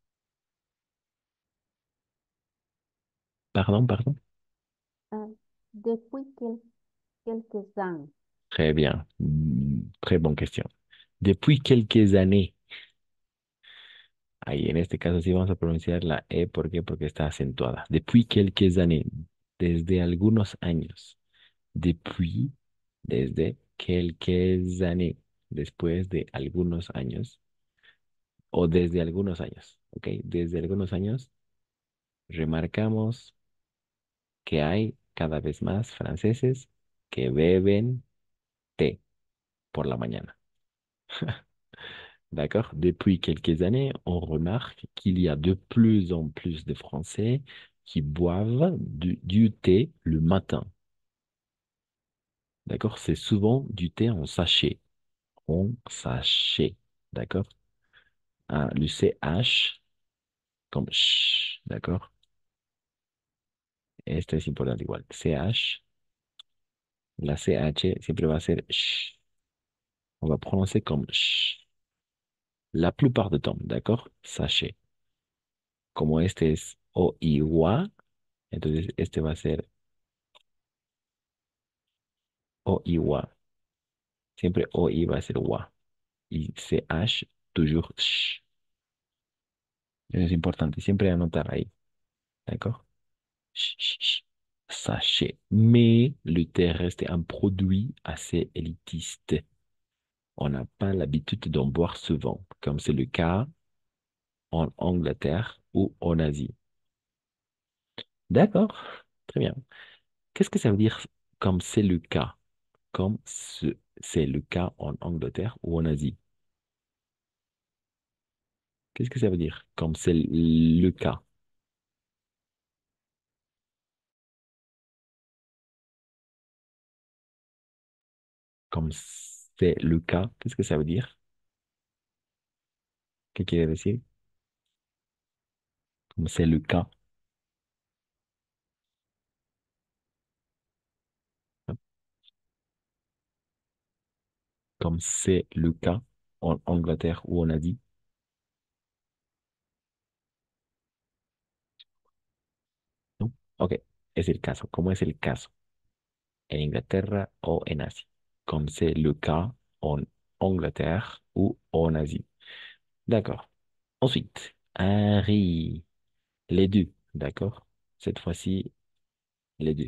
Pardon, pardon. Ah, depuis quelques ans. Très bien. Très bonne question. Depuis quelques années. Ahí en este caso sí vamos a pronunciar la E. ¿Por qué? Porque está acentuada. Depuis quelques années. Desde algunos años. Depuis, desde quelques années. Después de algunos años. O desde algunos años. ¿Ok? Desde algunos años remarcamos que hay cada vez más franceses que beben té por la mañana. D'accord? Depuis quelques années, on remarque qu'il y a de plus en plus de Français qui boivent du thé le matin. D'accord? C'est souvent du thé en sachet. En sachet. D'accord? Ah, le CH comme ch. D'accord? Esto es importante igual. CH, la CH siempre va a ser ch. On va prononcer comme ch. La plupart du temps. D'accord? Sachet. Como este es O-I-W-A, entonces este va a ser O-I-W-A. Siempre O-I va a ser WA. Y CH, toujours sh. Eso es importante, siempre anotar ahí. D'accord? Ch, ch, ch. Sachez. Mais le thé reste un produit assez élitiste. On n'a pas l'habitude d'en boire souvent, comme c'est le cas en Angleterre ou en Asie. D'accord? Très bien. Qu'est-ce que ça veut dire comme c'est le cas? Comme c'est le cas en Angleterre ou en Asie? Qu'est-ce que ça veut dire comme c'est le cas? Comme c'est le cas, qu'est-ce que ça veut dire? ¿Qué quiere decir? Comme c'est le cas. Comme c'est le cas en Angleterre ou en Asie. ¿No? Ok, es el caso. ¿Cómo es el caso? En Inglaterra o en Asie. Comme c'est le cas en Angleterre ou en Asie. D'accord. Ensuite, Harry. Les deux. D'accord? Cette fois-ci, les deux.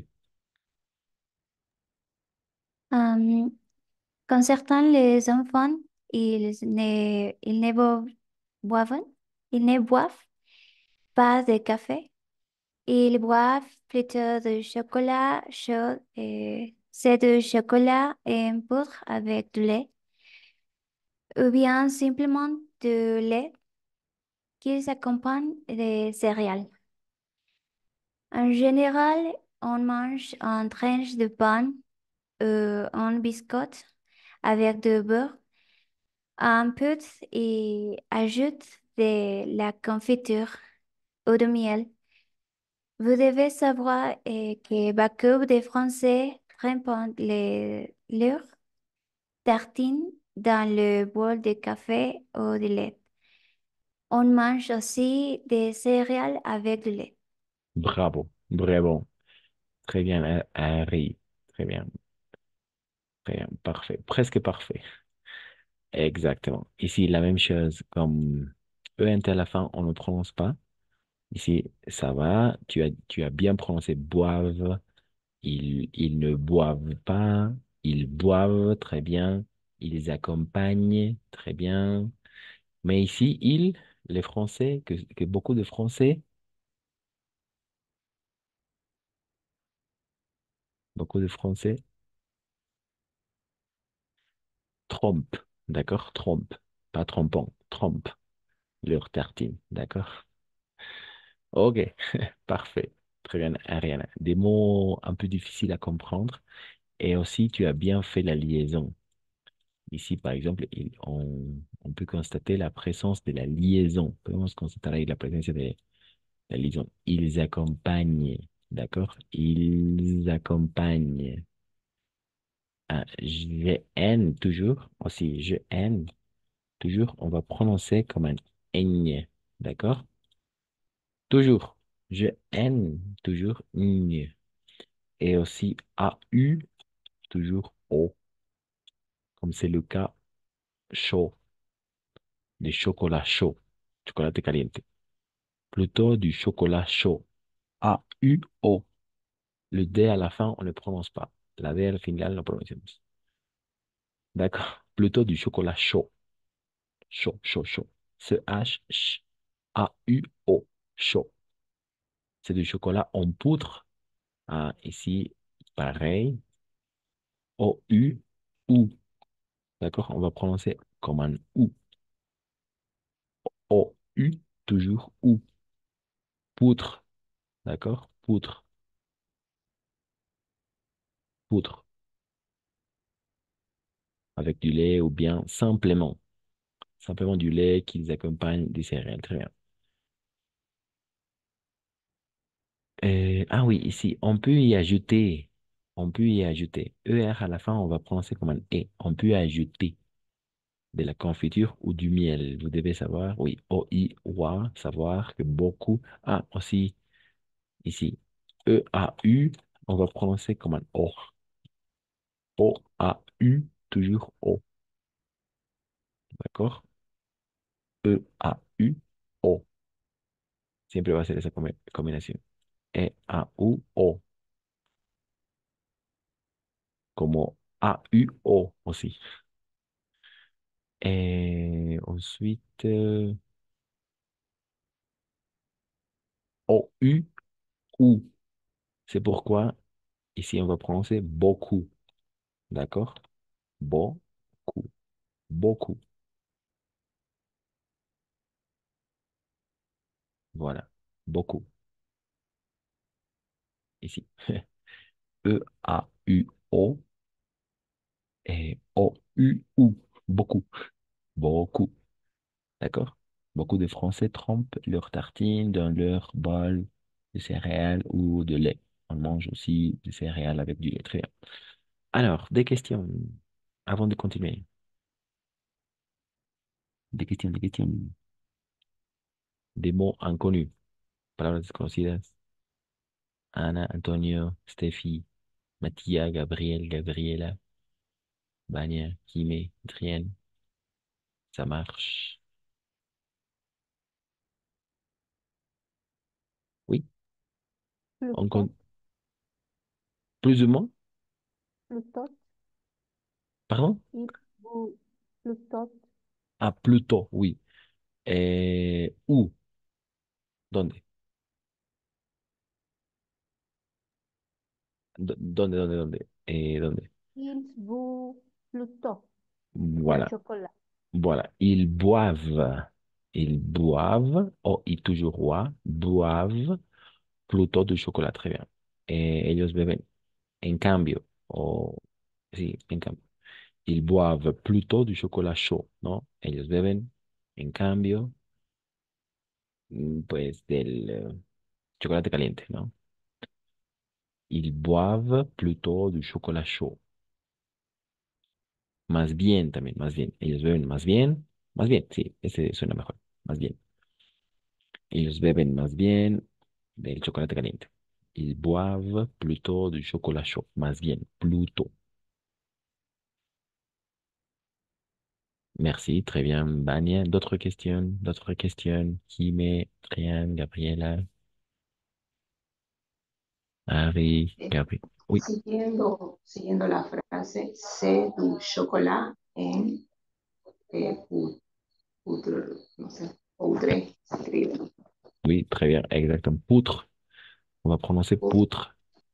Euh, Concernant les enfants, ils ne boivent, ils ne boivent pas de café. Ils boivent plutôt du chocolat chaud et c'est du chocolat en poudre avec du lait ou bien simplement du lait qui s'accompagne de céréales. En général, on mange un tranche de pain ou un biscotte avec du beurre, un peu et ajoute de la confiture ou du miel. Vous devez savoir que beaucoup de Français trempent leurs tartines dans le bol de café ou de lait. On mange aussi des céréales avec du lait. Bravo. Bravo. Très bien, Harry. Très bien. Très bien. Parfait. Presque parfait. Exactement. Ici, la même chose. Comme ENT à la fin, on ne prononce pas. Ici, ça va. Tu as bien prononcé boivent. Ils ne boivent pas. Ils boivent très bien. Ils accompagnent très bien. Mais ici, les Français, que beaucoup de Français, beaucoup de Français trompent. D'accord? Trompent. Pas trompant. Trompent leur tartine. D'accord? Ok. Parfait. Très bien, Ariana. Des mots un peu difficiles à comprendre. Et aussi, tu as bien fait la liaison. Ici, par exemple, on peut constater la présence de la liaison. Podemos constatar ahí la presencia de la liaison. Ils accompagnent. D'accord? Ils accompagnent. Ah, je N toujours. Aussi, je N toujours. On va prononcer comme un N. D'accord? Toujours. Je N toujours. N. Et aussi AU toujours O. Comme c'est le cas chaud. De chocolat chaud. Chocolate caliente. Plutôt du chocolat chaud. A-U-O. Le D à la fin, on ne prononce pas. La D al final, lo pronunciamos. D'accord? Plutôt du chocolat chaud. Chaud, chaud, chaud. C-H-H. A-U-O. Chaud. C'est du chocolat en poudre. Ah, ici, pareil. O-U-U. D'accord? On va prononcer comme un OU. O-U, toujours OU. Poudre. D'accord? Poudre. Poudre. Avec du lait ou bien simplement. Simplement du lait qu'ils accompagnent des céréales. Très bien. Ah oui, ici, on peut y ajouter. ER à la fin, on va prononcer comme un E. On peut y ajouter de la confiture ou du miel. Vous devez savoir, oui, O-I-O-A, savoir que beaucoup. Ah, aussi, ici, E-A-U, on va prononcer comme un O. O-A-U, toujours O. D'accord? E-A-U, O. Siempre va a ser esa combinación. E-A-U-O. Como A-U-O aussi. Et ensuite, O-U-U. C'est pourquoi ici, on va prononcer beaucoup. D'accord? Beaucoup. Beaucoup. Voilà. Beaucoup. Ici. E-A-U-O et O-U-U. Beaucoup. Beaucoup. D'accord? Beaucoup de Français trempent leurs tartines dans leur bol de céréales ou de lait. On mange aussi des céréales avec du lait. Très bien. Alors, des questions avant de continuer. Des questions, des questions. Des mots inconnus. Palabras desconocidas. Ana, Antonio, Steffi, Mathia, Gabriel, Gabriela, Vania, Kimé, Adrienne. Ça marche. Oui. On compte plus ou moins. Plutot, Pardon? Plutot, Ah, plutôt, oui. Et où? ¿Dónde? ¿Dónde? ¿Dónde? ils vous Plutot, du Voilà. chocolat. Voilà. Ils boivent. Ils boivent. Oh, y toujours roi. Boivent plutôt du chocolat. Très bien. Ellos beben. En cambio. O sí, en cambio. Ils boivent plutôt du chocolat chaud, ¿no? Ellos beben. En cambio, pues del chocolate caliente, ¿no? Ils boivent plutôt du chocolat chaud. Más bien también, más bien. Ellos beben más bien, sí, ese suena mejor, más bien. Ellos beben más bien del chocolate caliente. Ils boivent plutôt du chocolat chaud, más bien, plutôt. Merci, très bien, Bania. D'autres questions? D'autres questions? Kimé, Triane, Gabriela, Harry, Gabriel. Oui, Siguiendo la frase, c'est du chocolat en poudre, no sé, poudre, se escribe. oui, très bien, exactement. Poutre. On va prononcer poutre.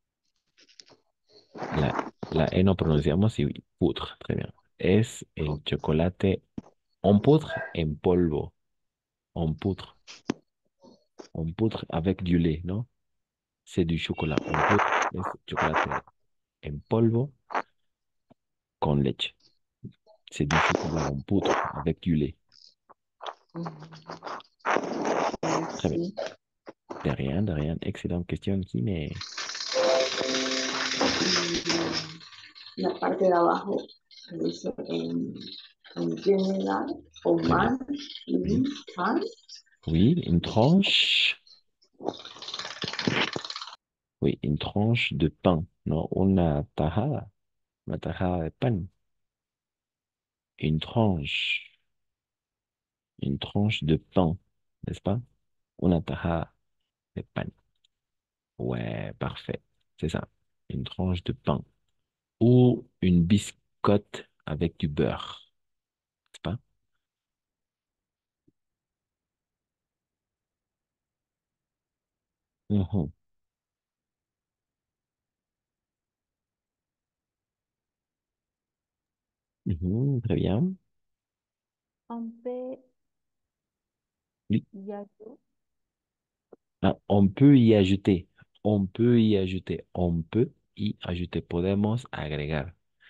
La, la E no pronunciamos y oui, poutre, très bien. Es el chocolate en poudre, en polvo. En poudre. En poudre avec du lait, ¿no? C'est du chocolat en poudre, es chocolate en polvo con leche. C'est du chocolat en poudre avec du lait. Très bien. Merci. De rien. Excellente question, Kim. La parte de abajo dice en general o Très bien. man Oui, y pan. oui, une tranche. Oui, une tranche de pain. Non, una tajada de pan. Une tranche. Une tranche de pain, n'est-ce pas? Una tajada de pan. Ouais, parfait. C'est ça. Une tranche de pain. Ou une biscotte avec du beurre, n'est-ce pas? Mhm. Mhm, très bien. On peut Oui. y ajouter. Ah, on peut y ajouter. On peut y ajouter. On peut y ajouter. Podemos agregar.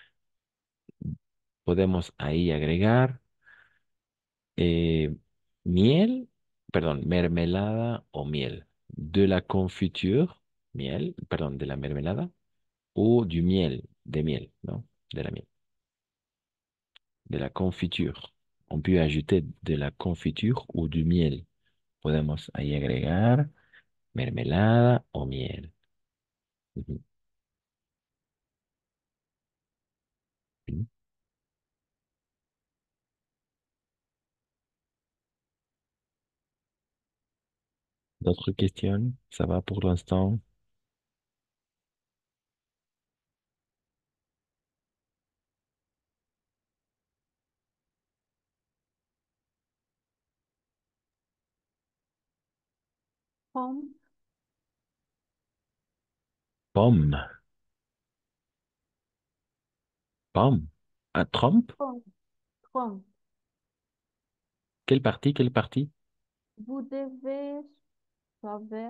Podemos ahí agregar eh, miel, perdón, mermelada o miel. De la confiture, miel, perdón, de la mermelada o du miel, de miel, ¿no? De la miel. De la confiture. On peut ajouter de la confiture ou du miel. Podemos ahí agregar mermelada o miel. Ujú. Ujú. D'autres questions? Ça va pour l'instant? Pomme, Pomme. Pomme. Ah, trompe? pomme, pomme. Quelle partie? Quelle partie? Vous devez savoir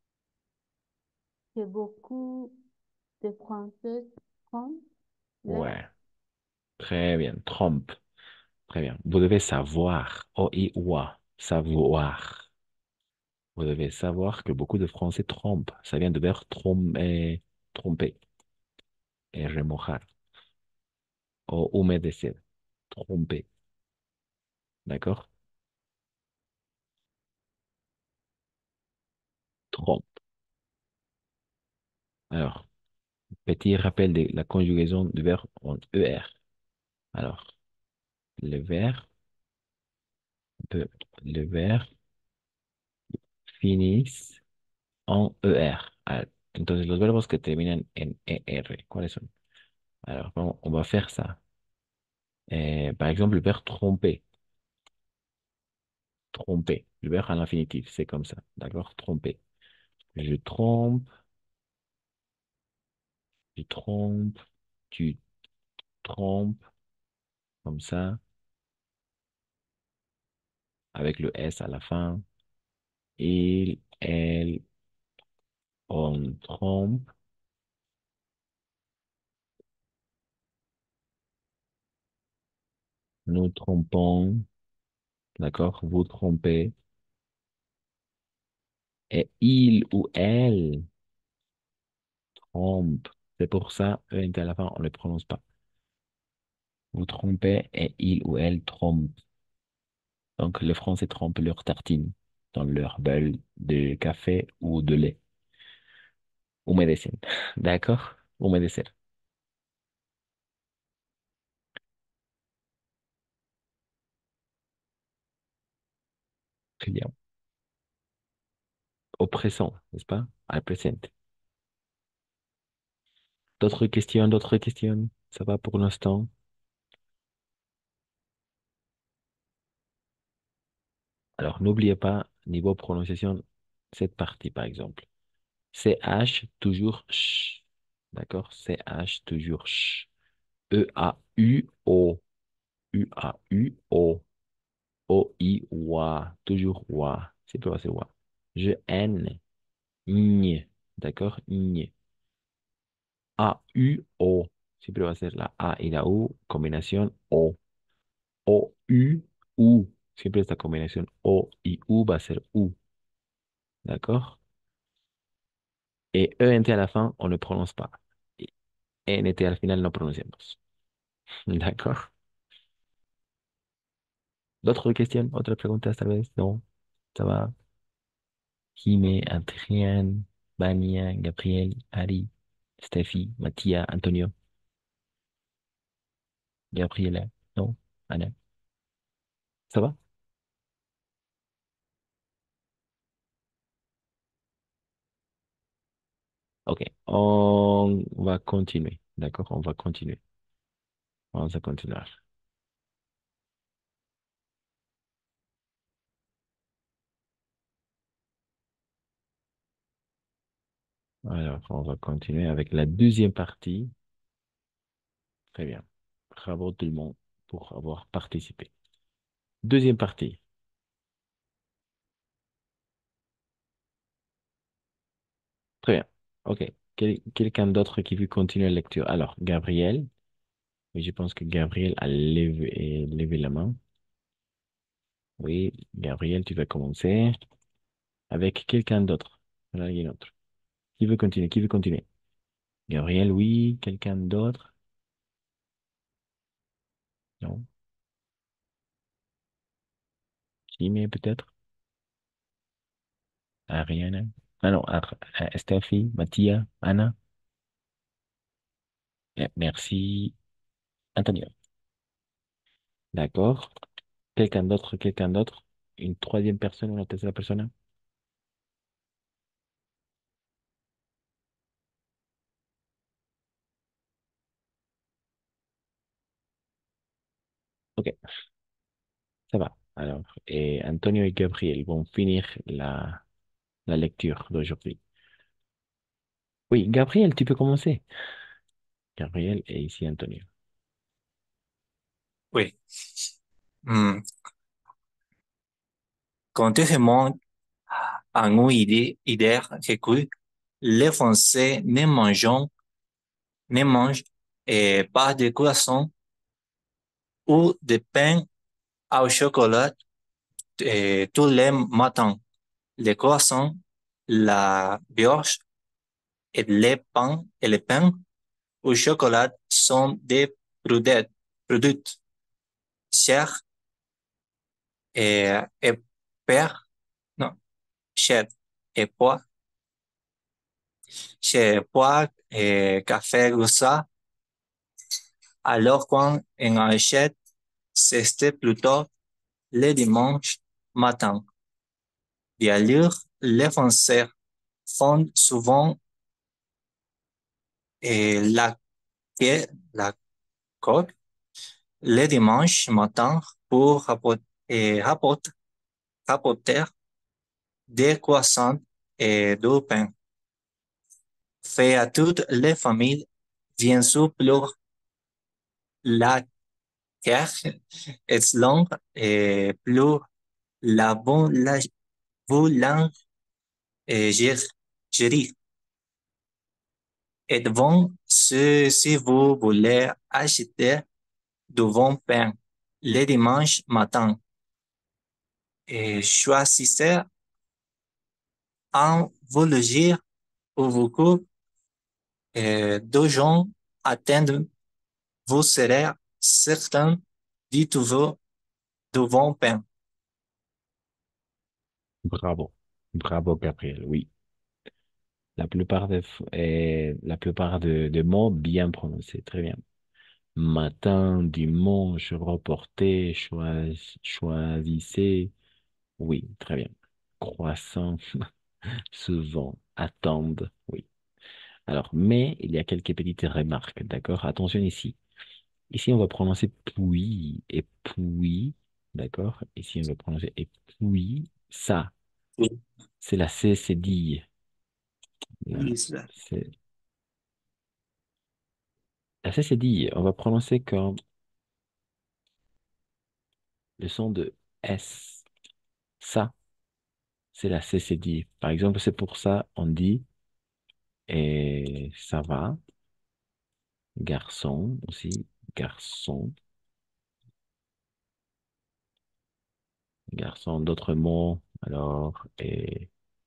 que beaucoup de Français trompent les Ouais. Très bien. Trompe. Très bien. Vous devez savoir. O-I-O-A. Savoir. Vous devez savoir que beaucoup de Français trompent. Ça vient de verbe tromper et remojar. O humedecer. Tromper. D'accord? Trompe. Alors, petit rappel de la conjugaison du verbe en ER. Alors, le verbe, le verbe finissent en ER. Ah, entonces, los verbos que terminan en ER, ¿cuáles son? Alors, on va faire ça. Par exemple, le verbe tromper. Tromper. Le verbe à l'infinitif, c'est comme ça. D'accord? Tromper. Je trompe, je trompe, tu trompes, comme ça, avec le S à la fin. Il, elle, on trompe, nous trompons, d'accord? Vous trompez. Et il ou elle trompe. C'est pour ça, ENT à la fin, on ne le prononce pas. Vous trompez et il ou elle trompe. Donc, les Français trompent leur tartine dans leur bol de café ou de lait. Humedecen. D'accord? Humedecer. Très bien. Au présent, n'est-ce pas? Al presente. D'autres questions, d'autres questions? Ça va pour l'instant? Alors, n'oubliez pas, niveau prononciation, cette partie, par exemple. CH, toujours ch. D'accord? CH, toujours ch. E-A-U-O. U-A-U-O. O-I-wa. Toujours wa. C'est pas c'est wa. Je N. Ñ. D'accord? Ñ. A-U-O. Siempre va a ser la A y la U, combinación O. O, U, U. Siempre esta combinación O y U va a ser U. D'accord? Et ENT à la fin, on ne prononce pas. Et NT al final, no pronunciamos. D'accord? D'autres questions? Otras preguntas tal vez? Non? Ça va? Jimé, Adrien, Vania, Gabriel, Ari, Steffi, Mattia, Antonio, Gabriela, non? Anna, ça va? Ok, on va continuer. D'accord? On va continuer. Vamos a continuar. Alors, on va continuer avec la deuxième partie. Très bien. Bravo tout le monde pour avoir participé. Deuxième partie. Très bien. OK. Quelqu'un d'autre qui veut continuer la lecture? Alors, Gabriel. Oui, je pense que Gabriel a levé la main. Oui, Gabriel, tu vas commencer avec quelqu'un d'autre. Alguien autre. Qui veut continuer? Qui veut continuer? Gabriel, oui. Quelqu'un d'autre? Non. Jimmy, peut-être? Ariana? Ah non, Steffi, Mattia, Anna? Merci. Antonio. D'accord. Quelqu'un d'autre? Quelqu'un d'autre? Une troisième personne ou une tercera personne? Ok, ça va. Alors, et Antonio et Gabriel vont finir la lecture d'aujourd'hui. Oui, Gabriel, tu peux commencer. Gabriel et ici Antonio. Oui. Contrairement à une idée reçue, les Français ne mangent pas de croissants ou de pain au chocolat tous les matins. Les croissants, la brioche et le pain au chocolat sont des produits chers et pères, non, chers et pois, et café rosa. Alors quand on achète, c'est plutôt le dimanche matin. D'ailleurs, les Français font souvent la, la coque le dimanche matin pour rapporter des croissants et du pain. Fait à toutes les familles, bien sûr, pour la carte est longue et pour la boulangerie. Et donc, si vous voulez acheter du bon pain le dimanche matin, choisissez un boulanger où beaucoup de gens attendent. Vous serez certain de trouver du bon pain. Bravo. Bravo, Gabriel. Oui. La plupart des mots bien prononcés. Très bien. Matin, dimanche, reporter, choisissez. Oui, très bien. Croissant, souvent, attendre. Oui. Alors, mais il y a quelques petites remarques, d'accord? Attention ici. Ici, on va prononcer puis et puis, d'accord? Ici, on va prononcer et puis, ça. C'est la C, c'est dit. C'est la C, c'est dit. On va prononcer comme le son de S. Ça, c'est la C, c'est dit. Par exemple, c'est pour ça, on dit et ça va. Garçon aussi, garçon. Garçon, d'autres mots. Alors, et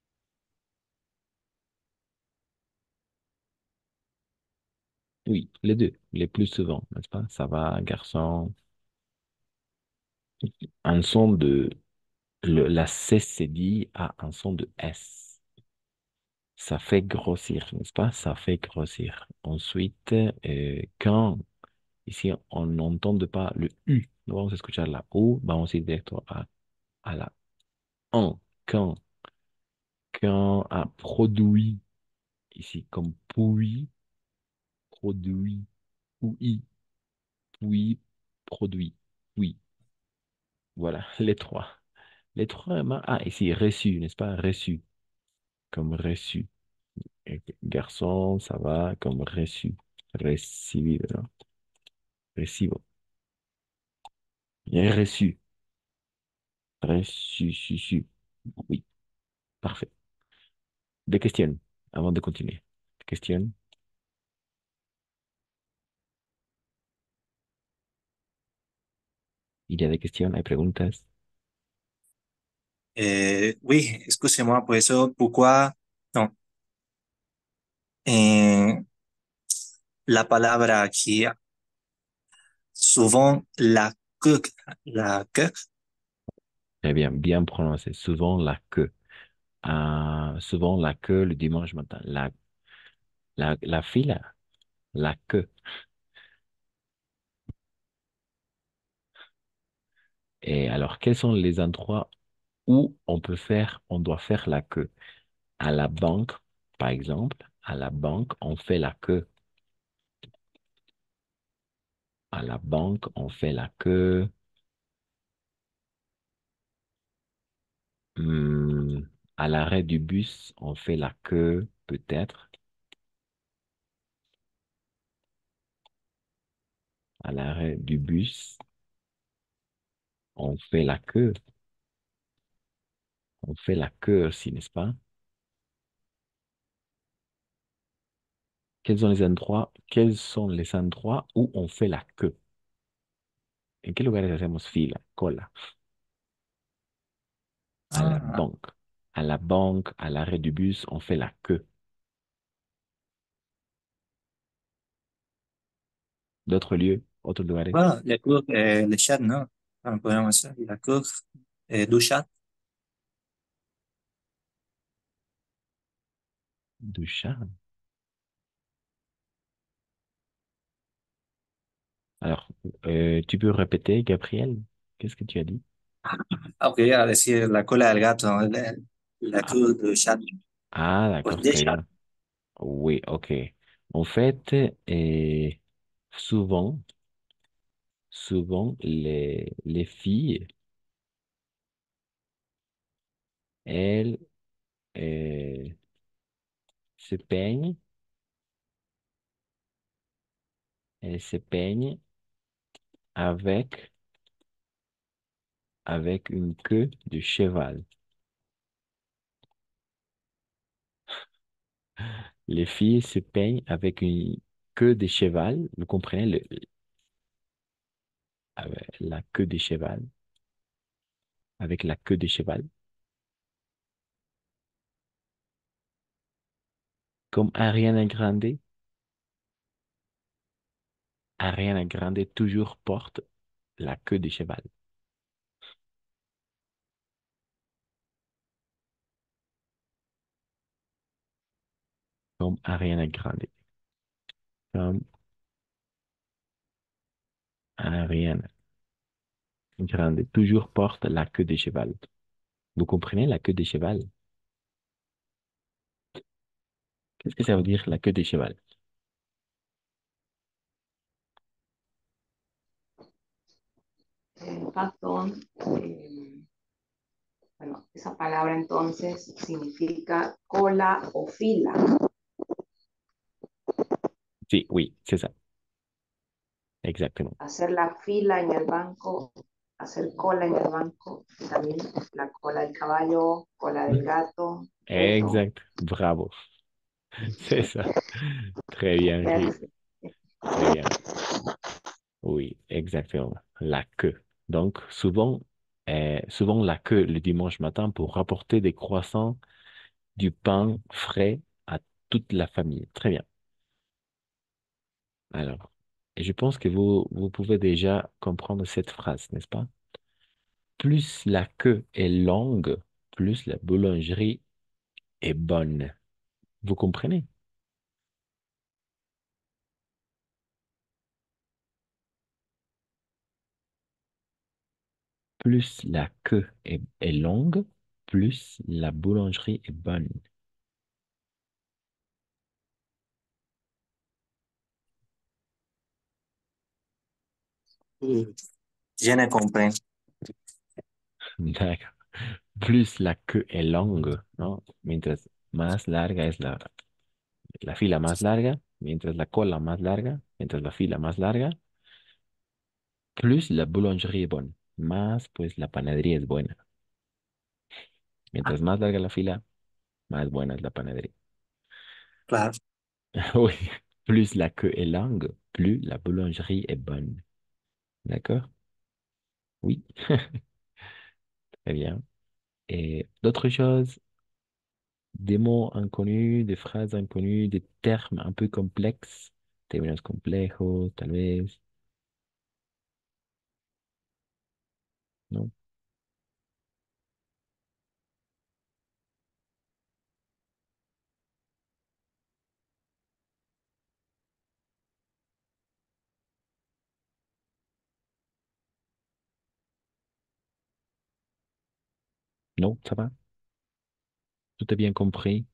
oui, les deux, les plus souvent, n'est-ce pas? Ça va, garçon. Un son de la C c'est dit à un son de S. Ça fait grossir, n'est-ce pas? Ça fait grossir. Ensuite, quand ici on n'entend pas le U, no vamos a escuchar la U, vamos a ir directo a la ON. Quand a produit, ici comme puis, produit, oui, puis, produit, oui. Voilà, les trois. Les trois, ah, ici, reçu, n'est-ce pas? Reçu, comme reçu. Et garçon, ça va comme reçu. Recibido, ¿no? Recibo. Bien reçu. Reçu, su, su. Oui, parfait. Des questions avant de continuer. Des questions? Il y a des questions, hay preguntas. Oui, excusez-moi pour eso. Pourquoi, non, eh, la palabra qui souvent la que, Très bien, bien prononcé. Souvent la queue. Souvent la queue le dimanche matin. La fila, la queue. Et alors, quels sont les endroits où on doit faire la queue? À la banque, par exemple, à la banque, on fait la queue. À la banque, on fait la queue. Hmm, à l'arrêt du bus, on fait la queue, peut-être. À l'arrêt du bus, on fait la queue. On fait la queue aussi, n'est-ce pas? Quels sont les endroits où on fait la queue? ¿En qué lugares hacemos fila, cola? À la ah, banque. À la banque, à l'arrêt du bus, on fait la queue. D'autres lieux, otros lugares. voilà, la cour, le chat, non, on peut ça, la cour, du chat. Du chat. Alors, tu peux répéter, Gabriel? Qu'est-ce que tu as dit? Ah, ok, a decir la cola del gato, la Ah, cour du chat, o d'accord, des très chats. bien. Oui, ok. En fait, souvent, souvent, les filles, elles, euh, se peignent, elles se peignent avec, avec une queue de cheval. Les filles se peignent avec une queue de cheval. Vous comprenez avec la queue de cheval, avec la queue de cheval. Comme Ariana Grande. Ariana Grande toujours porte la queue de cheval. Comme Ariana Grande. Comme Ariana Grande toujours porte la queue de cheval. Vous comprenez la queue de cheval? Qu'est-ce que ça veut dire la queue de cheval? Patón, bueno, esa palabra entonces significa cola o fila. Sí, oui, c'est ça. Exactement. Hacer la fila en el banco, hacer cola en el banco, y también la cola del caballo, cola del gato, eso. Exact. Bravo. C'est ça. Très bien, Gris. Gracias. Très bien. Oui, exactement. La queue. Donc, souvent, souvent la queue le dimanche matin pour rapporter des croissants, du pain frais à toute la famille. Très bien. Alors, et je pense que vous pouvez déjà comprendre cette phrase, n'est-ce pas? Plus la queue est longue, plus la boulangerie est bonne. Vous comprenez? Plus la queue est longue, plus la boulangerie est bonne. Je ne comprends. D'accord. Plus la queue es longue, ¿no? Mientras más larga es la fila más larga, mientras la cola más larga, mientras la fila más larga, plus la boulangerie es bonne. Más, pues la panadería es buena. Mientras más larga la fila, más buena es la panadería. Claro. Oui. Plus la queue est longue, plus la boulangerie est bonne. D'accord? Oui. Très bien. Et d'autres choses, des mots inconnus, des phrases inconnues, des termes un peu complexes, términos complejos, tal vez. Non? Non, ça va? Tout est bien compris?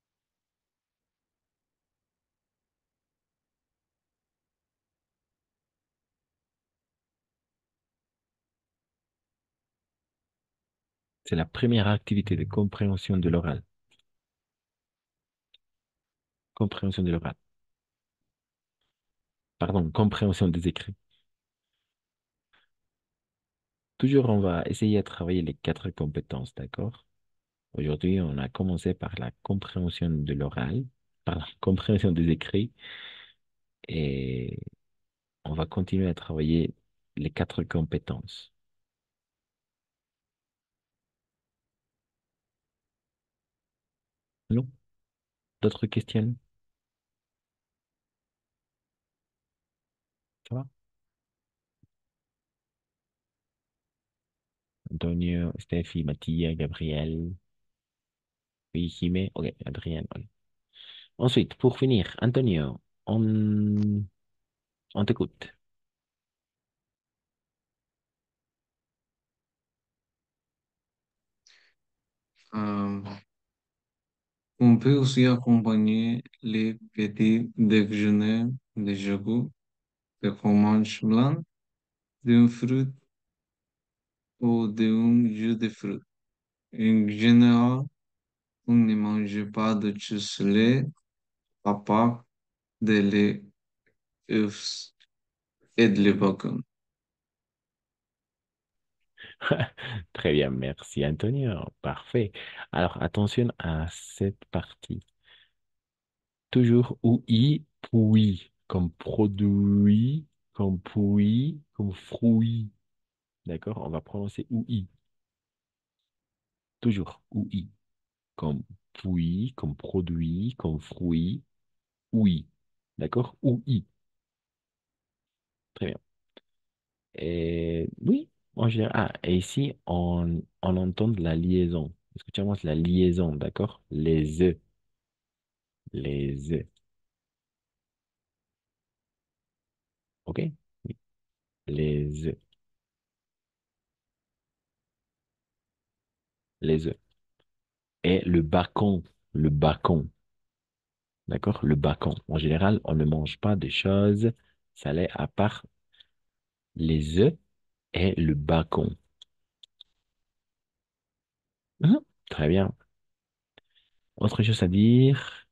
C'est la première activité de compréhension de l'oral. Compréhension de l'oral. Pardon, compréhension des écrits. Toujours, on va essayer de travailler les quatre compétences, d'accord? Aujourd'hui, on a commencé par la compréhension de l'oral, par la compréhension des écrits, et on va continuer à travailler les quatre compétences. Non? D'autres questions? Ça va? Antonio, Steffi, Mathia, Gabriel, oui, Jimé, ok, Adrien, ok. Ensuite, pour finir, Antonio, on t'écoute. Euh, on peut aussi accompagner les petits déjeuners de yogourt, de fromage blanc, d'un fruit ou d'un jus de fruits. En général, on ne mange pas de lait à part de lait, œufs et de bacon. Très bien, merci Antonio. Parfait. Alors, attention à cette partie. Toujours OUI, puis, comme produit, comme puis, comme fruit. D'accord? On va prononcer OUI. Toujours OUI. Comme puis, comme produit, comme fruit, OUI. D'accord? OUI. Très bien. Et oui, en général. Ah, et ici, on entend de la liaison. Escuchamos la liaison, d'accord? Les œufs. Les œufs. OK? Oui. Les œufs. Les œufs. Et le bacon. Le bacon. D'accord? Le bacon. En général, on ne mange pas de choses salées à part les œufs et le bacon. Mhm. Très bien. Autre chose à dire?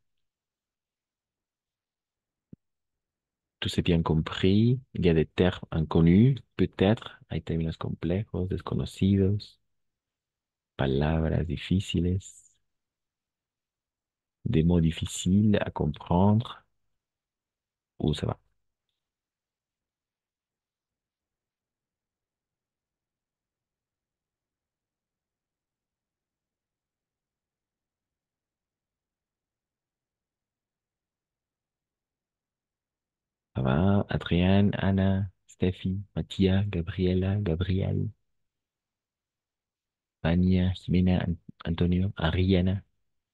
Tout c'est bien compris. Il y a des termes inconnus, peut-être. Hay términos complejos, desconocidos, palabras difíciles, des mots difficiles à comprendre. Où ça va? Ça va? Adrienne, Anna, Steffi, Mathia, Gabriela, Gabriel, Vania, Jimena, Antonio, Ariana.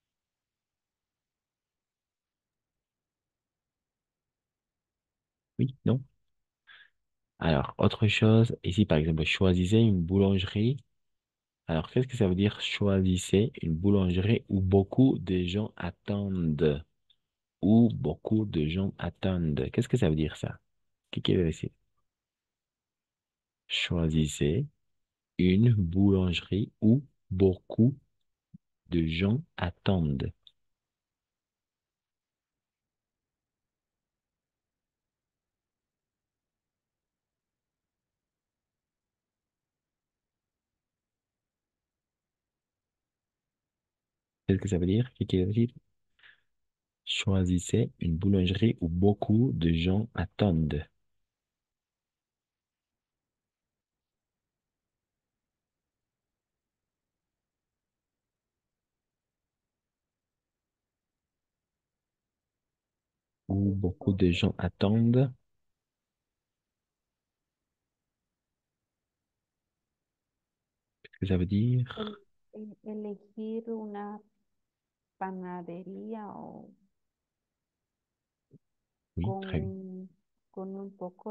Oui, non? Alors, autre chose, ici par exemple, choisissez une boulangerie. Alors, qu'est-ce que ça veut dire choisissez une boulangerie où beaucoup de gens attendent? Où beaucoup de gens attendent. Qu'est-ce que ça veut dire ça? Qui veut essayer? Choisissez une boulangerie où beaucoup de gens attendent. Qu'est-ce que ça veut dire? Qui veut dire? Choisissez une boulangerie où beaucoup de gens attendent. Où beaucoup de gens attendent. Qu'est-ce que ça veut dire? Elegir una panadería o Oui, très bien. con un poco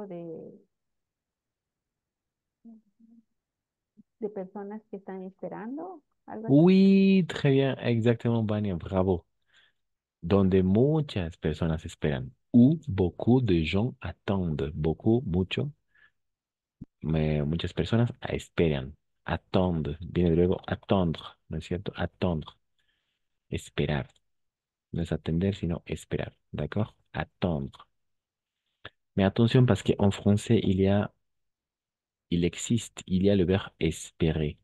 de personas que están esperando, algo así. Oui, très bien, exactement, Vania, bravo. Donde muchas personas esperan. Où beaucoup de gens attendent. Beaucoup, mucho. Muchas personas esperan. Attendent. Viene de luego attendre, ¿no es cierto? Attendre. Esperar. No es atender, sino esperar. D'accord? Attendre. Mais attention parce qu'en français, il y a le verbe espérer.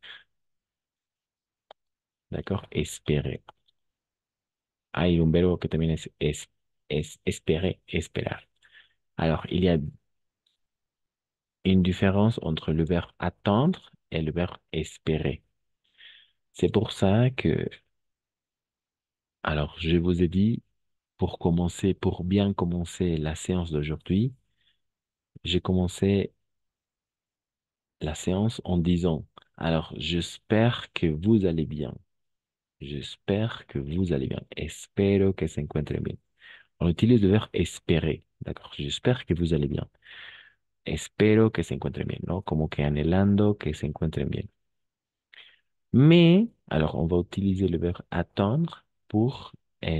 D'accord? Espérer. Hay un verbo que también es espérer, esperar. Alors, il y a une différence entre le verbe attendre et le verbe espérer. C'est pour ça que, alors, je vous ai dit, pour commencer, pour bien commencer la séance d'aujourd'hui, j'ai commencé la séance en disant, alors, j'espère que vous allez bien. J'espère que vous allez bien. Espero que se encuentre bien. On utilise le verbe espérer. D'accord. J'espère que vous allez bien. Espero que se encuentren bien, ¿no? Como que anhelando que se encuentren bien. Mais, alors, on va utiliser le verbe attendre pour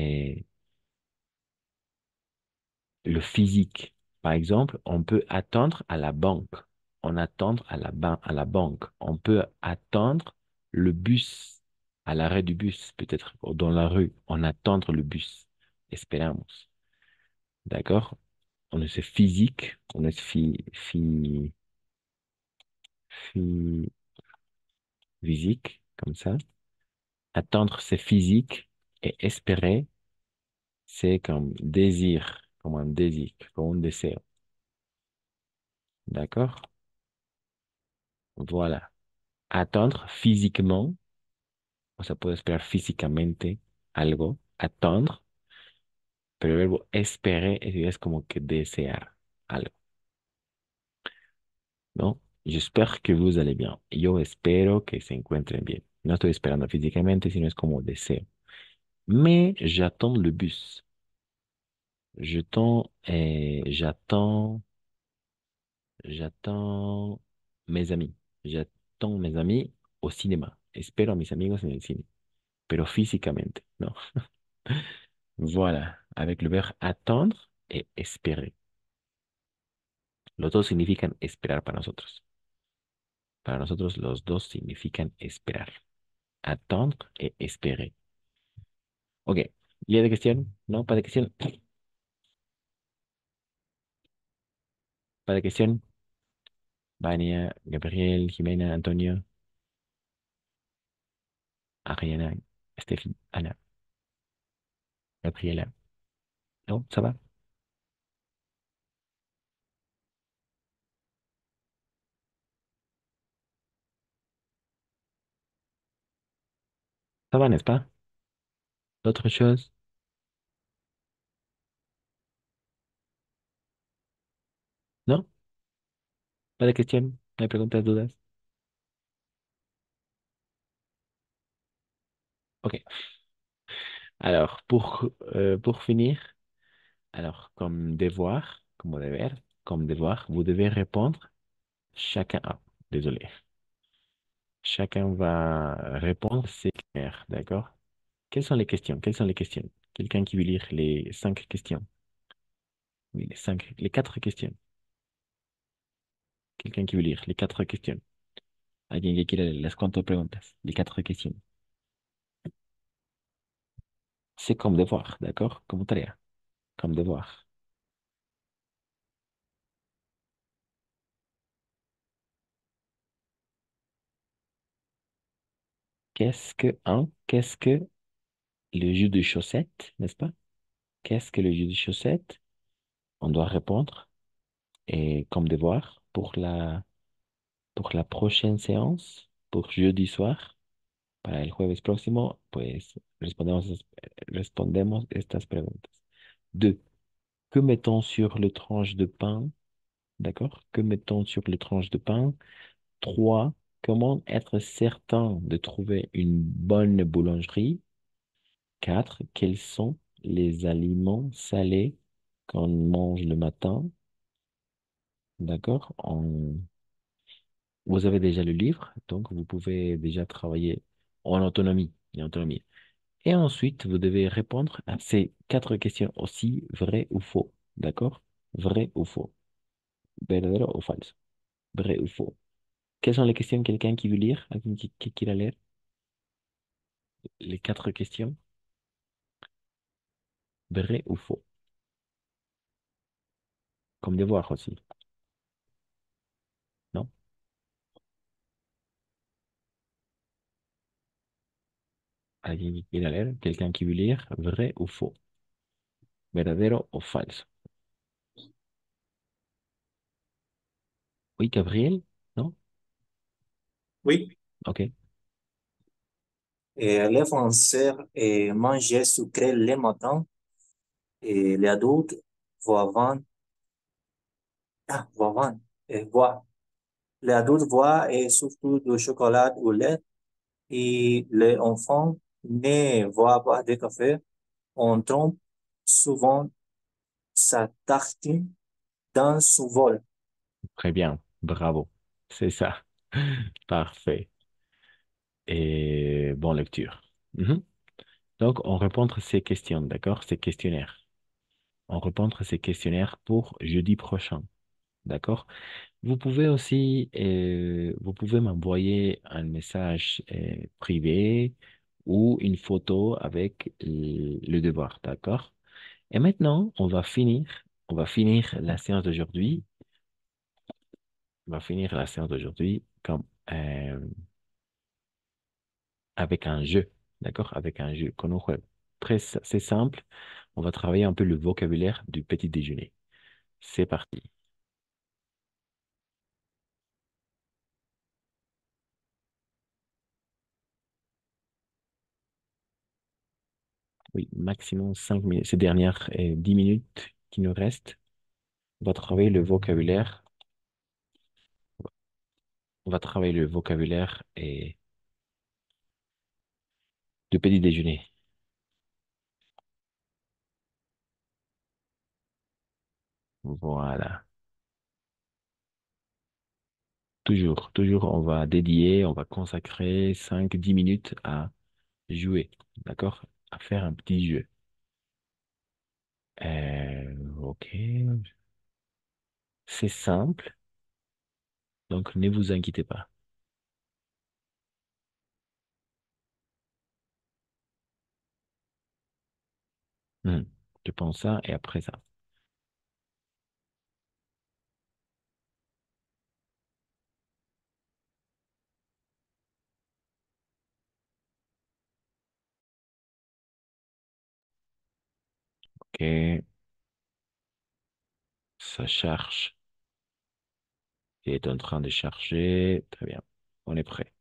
le physique. Par exemple, on peut attendre à la banque. On attend à la banque. On peut attendre le bus à l'arrêt du bus, peut-être ou dans la rue. On attend le bus. Esperamos. D'accord? On est physique. On est physique, comme ça. Attendre, c'est physique. Et espérer, c'est comme désir, comme un désir, comme un désir. D'accord? Voilà. Attendre physiquement, o sea, puedo esperar físicamente algo, attendre, pero el verbo esperar es como que desear algo, ¿no? J'espère que vous allez bien. Yo espero que se encuentren bien. No estoy esperando físicamente, sino es como deseo. Mais j'attends le bus. J'attends mes amis. J'attends mes amis au cinéma. Espero a mis amigos en el cine, pero físicamente, ¿no? Voilà, avec le verbe attendre et espérer. Los dos significan esperar para nosotros. Para nosotros los dos significan esperar. Attendre et espérer. Ok, ¿y de cuestión? ¿No? ¿Para de cuestión? ¿Para de cuestión? Vania, Gabriel, Jimena, Antonio, Ariana, Steffi, Anna, Gabriela. ¿No? ¿Ça va? Ça va, n'est-ce pas? D'autres choses? ¿Pas de questions? ¿No hay preguntas, dudas? Ok. Alors, pour finir, alors, comme devoir, vous devez répondre chacun. Ah, désolé. Chacun va répondre ses questionnaires, d'accord? Quelles sont les questions? Quelles sont les questions? Quelqu'un qui veut lire les 5 questions? Oui, les 4 questions. Quelqu'un qui veut lire les 4 questions. Alguien que quiera las 4 preguntas. Les 4 questions. C'est comme devoir, d'accord? Como tarea, comme devoir. Qu'est-ce que le jeu de chaussettes, n'est-ce pas? Qu'est-ce que le jeu de chaussettes? On doit répondre. Et comme devoir pour la prochaine séance, pour jeudi soir, para el jueves próximo, pues respondemos estas preguntas. 2. Que mettons sur le tranche de pain? D'accord? Que mettons sur le tranche de pain? 3. Comment être certain de trouver une bonne boulangerie? 4. Quels sont les aliments salés qu'on mange le matin? D'accord? Vous avez déjà le livre, donc vous pouvez déjà travailler en autonomie. Et ensuite, vous devez répondre à ces 4 questions aussi, vrai ou faux. D'accord? Vrai ou faux. Verdadero ou falso. Vrai ou faux. Quelles sont les questions? Quelqu'un qui veut lire? Alguien qui la lire? Les 4 questions. Vrai ou faux. Comme devoir aussi. Non? Alguien qui la lire? Quelqu'un qui veut lire? Vrai ou faux. Verdadero o falso. Oui, Gabriel? Non? Oui. Ok. Les Français mangent sucré le matin et les adultes voient, voient. Les adultes voient et surtout du chocolat ou lait et les enfants ne voient pas de café. On trompe souvent sa tartine dans son vol. Très bien. Bravo. C'est ça. Parfait. Et bonne lecture. Mhm. Donc, on répond à ces questions, d'accord? Ces questionnaires. On répond à ces questionnaires pour jeudi prochain, d'accord? Vous pouvez m'envoyer un message privé ou une photo avec le devoir, d'accord? Et maintenant, on va finir la séance d'aujourd'hui. On va finir la séance d'aujourd'hui comme avec un jeu, d'accord? Avec un jeu qu'on juega. C'est simple. On va travailler un peu le vocabulaire du petit déjeuner. C'est parti. Oui, maximum 5 minutes. Ces dernières 10 minutes qui nous restent, on va travailler le vocabulaire. On va travailler le vocabulaire et du petit déjeuner. Voilà. Toujours, on va consacrer 5 10 minutes à jouer, d'accord? À faire un petit jeu. Ok, c'est simple, donc ne vous inquiétez pas. Hmm. Je pense ça et après ça. Ok, ça charge. Il est en train de charger. Très bien. On est prêt.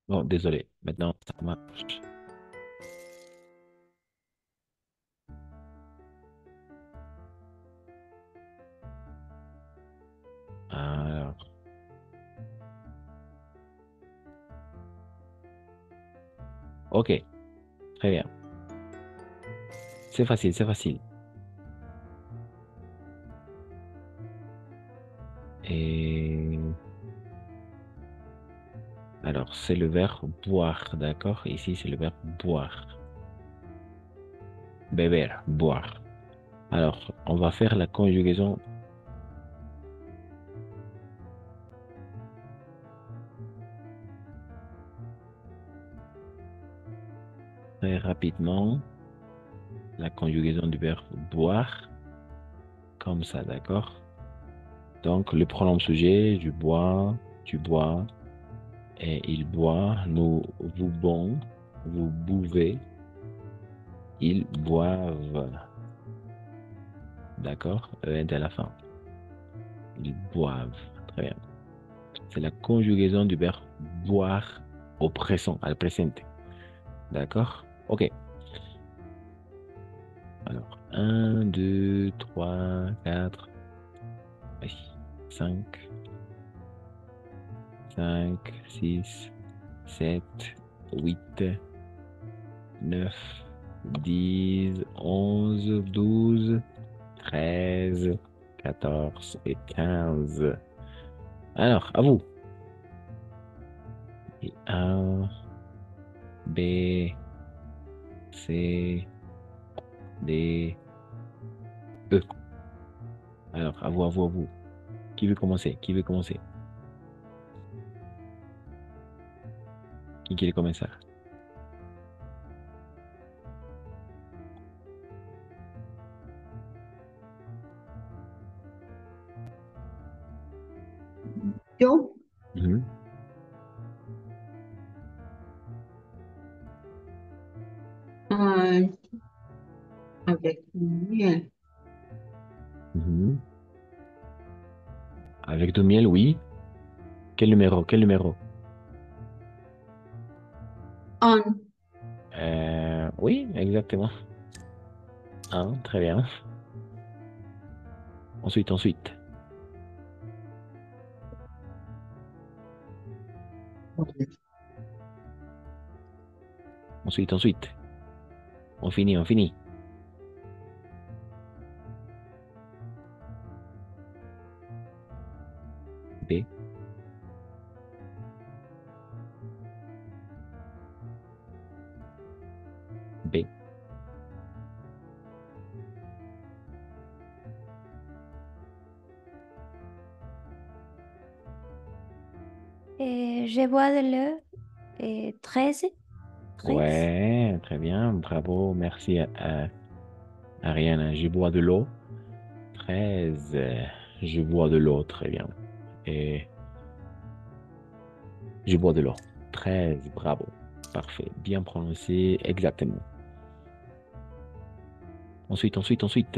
Bon, désolé. Maintenant, ça marche. Alors. Ok, très bien. C'est facile, c'est facile. Et alors, c'est le verbe boire, d'accord? Ici, c'est le verbe boire. Beber, boire. Alors, on va faire la conjugaison. Très rapidement. La conjugaison du verbe boire. Comme ça, d'accord? Donc, le pronom sujet, je bois, tu bois, et il boit, nous, vous bons, vous buvez, ils boivent. D'accord? ENT à la fin. Ils boivent. Très bien. C'est la conjugaison du verbe boire au présent, al presente. D'accord? Ok. Alors, 1, 2, 3, 4, 5, 5, 6, 7, 8, 9, 10, 11, 12, 13, 14 et 15. Alors, à vous. A, B, C, D, E. Alors, à vous, à vous, à vous. Qui veut commencer? Qui veut commencer? Qui quiere comenzar? Yo, Ujú. ah, avec miel. Ujú. Avec du miel, oui. Quel numéro? Quel numéro? Un, Oui, exactement. Un, très bien. Ensuite, ensuite. Ensuite, ensuite. On finit, on finit. B. B. Je bois de l'eau 13. 13. Ouais, très bien. Bravo. Merci à Ariane. Je bois de l'eau. 13. Je bois de l'eau. Très bien. Et je bois de l'eau. 13. Bravo. Parfait. Bien prononcé. Exactement. Ensuite, ensuite, ensuite.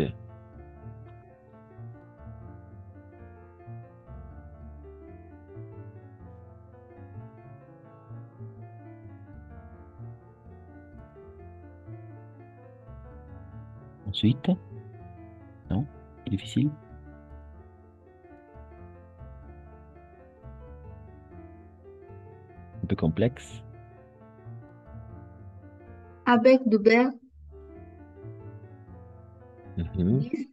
Ensuite. Non? Difficile? Un peu complexe? avec du verbe Mhm. 10,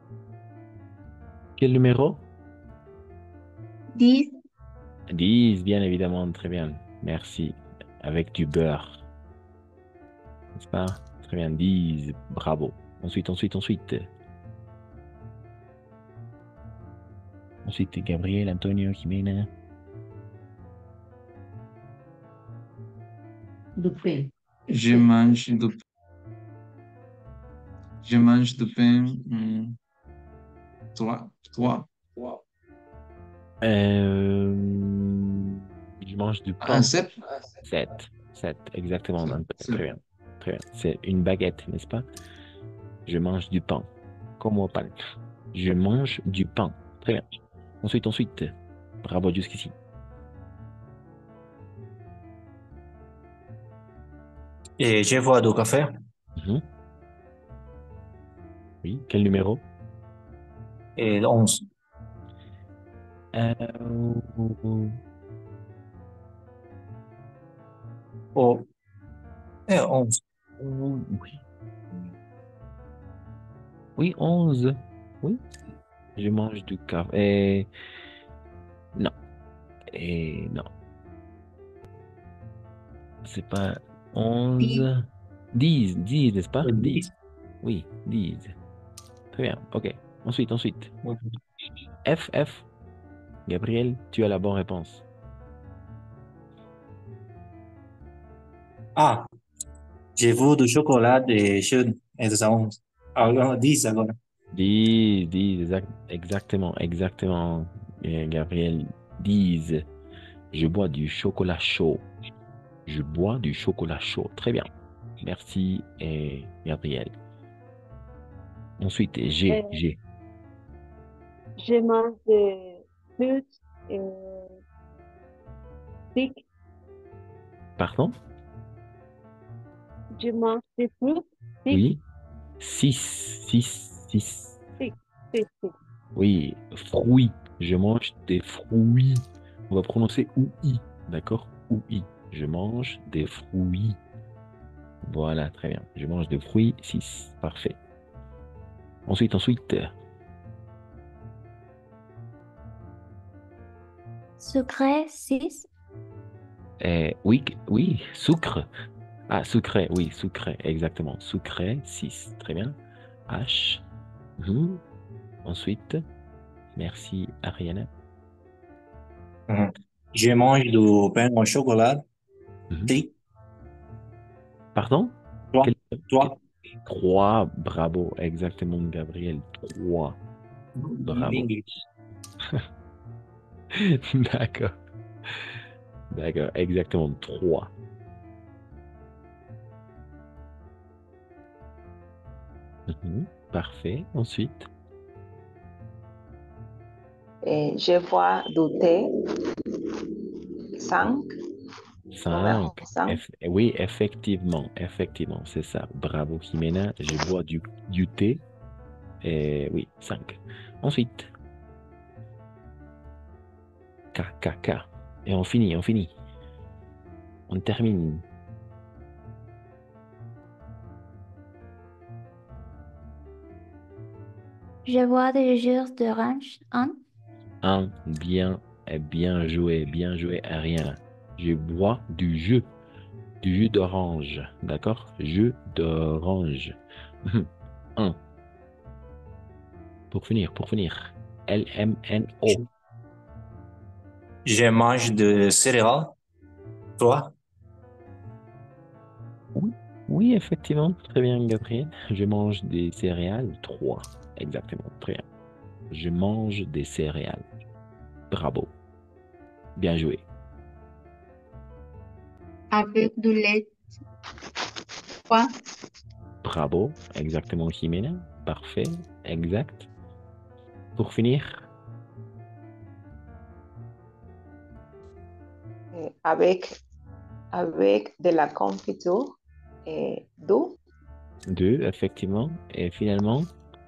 Quel numéro? 10, 10, bien évidemment, très bien. Merci. Avec du beurre, n'est-ce pas? Très bien, 10, bravo. Ensuite, ensuite, ensuite. Ensuite, Gabriel, Antonio, Jimena. du pain. Je mange du pain. Toi, toi. Je mange du Ah, pain. 7. 7, 7, exactement. Antonio, Sept. très bien. Très bien. C'est une baguette, n'est-ce pas? Je mange du pain. Como pan. Je mange du pain. Très bien. Ensuite, ensuite. Bravo jusqu'ici. Et je bois du café. Mhm. Oui, quel numéro? Et 11. Euh, Oh, et 11. oui. Oui, 11. Oui, je mange du café. Non. Et non. C'est pas 11. 10, n'est-ce pas? 10. Oui, 10. Très bien, ok. Ensuite. F. Gabriel, tu as la bonne réponse. Ah, je veux du chocolat et jaune. Et c'est 11. Alors, 10 alors. 10, exactement. Gabriel, 10. Je bois du chocolat chaud. Très bien. Merci, Gabriel. Ensuite, G. Je mange des fruits et secs. Pardon? Je mange des fruits secs. Oui. 6. Secs, secs. Oui, fruits. Je mange des fruits. On va prononcer OUI, d'accord? OUI. Je mange des fruits. Voilà, très bien. Je mange des fruits. 6. Parfait. Ensuite. Sucré, 6. Oui, sucre. Ah, sucré, oui, sucré, exactement. Sucré, 6. Très bien. H. Mhm. Ensuite, merci, Ariane. Je mange du pain au chocolat. 3. Pardon? 3. 3, bravo, exactement, Gabriel. 3. Bravo. D'accord. D'accord, exactement, 3. Parfait. Ensuite. Je bois du thé. 5. 5. Oui, effectivement, c'est ça. Bravo, Jimena. Je bois du thé. Oui, 5. Ensuite. K. Et on finit. On termine. Je bois des jus d'orange. 1. Bien joué, Ariane. Je bois du jus d'orange, d'accord? Jus d'orange. 1. Pour finir. LMNO. Je mange de céréales. 3. Oui, effectivement. Très bien, Gabriel. Je mange des céréales. 3. Exactement. Très bien. Je mange des céréales. Bravo. Bien joué. Avec du lait. 3. Bravo. Exactement, Jimena. Parfait. Exact. Pour finir. Avec de la confiture. 2. 2, effectivement. Et finalement.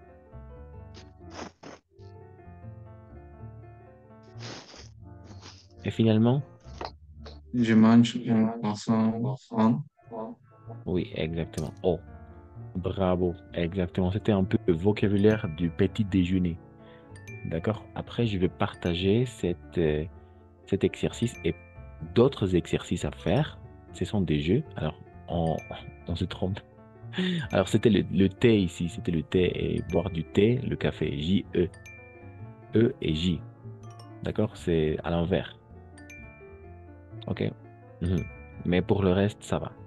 Je mange un poisson. Oui, exactement. Oh, bravo. Exactement. C'était un peu le vocabulaire du petit déjeuner. D'accord? Après, je vais partager cet exercice et d'autres exercices à faire. Ce sont des jeux. Alors, on se trompe. Alors, c'était le thé ici. C'était le thé et boire du thé, le café. J-E. E et J. D'accord? C'est à l'envers. Ok? Mais pour le reste, ça va.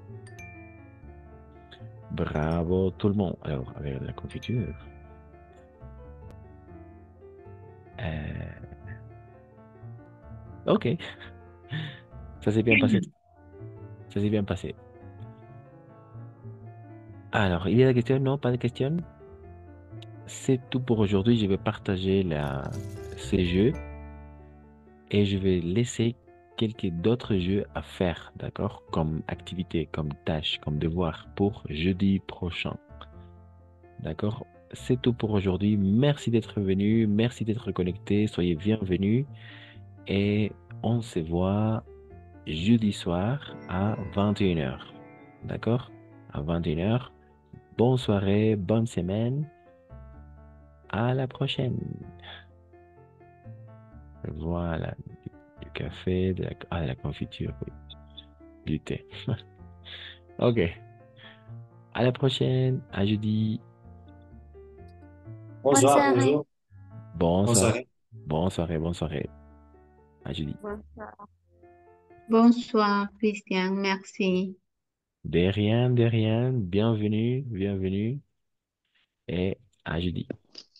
Bravo tout le monde. Alors, avec la confiture. Ok. Ça s'est bien passé. Alors, il y a des questions? Non, pas de questions? C'est tout pour aujourd'hui. Je vais partager ces jeux et je vais laisser quelques d'autres jeux à faire, d'accord? Comme activité, comme tâche, comme devoir pour jeudi prochain. D'accord? C'est tout pour aujourd'hui. Merci d'être venu, merci d'être connecté, soyez bienvenus et on se voit jeudi soir à 21h. D'accord? À 21h. Bonne soirée, bonne semaine. À la prochaine. Voilà, du café, de la confiture, oui. Du thé. Ok. À la prochaine, à jeudi. Bonsoir, soirée. bonjour. Bonne Bonne soirée. soirée. Bonne soirée, bonne soirée. À jeudi. Bonsoir, Christian. Merci. De rien, de rien. Bienvenue, bienvenue. Et à jeudi.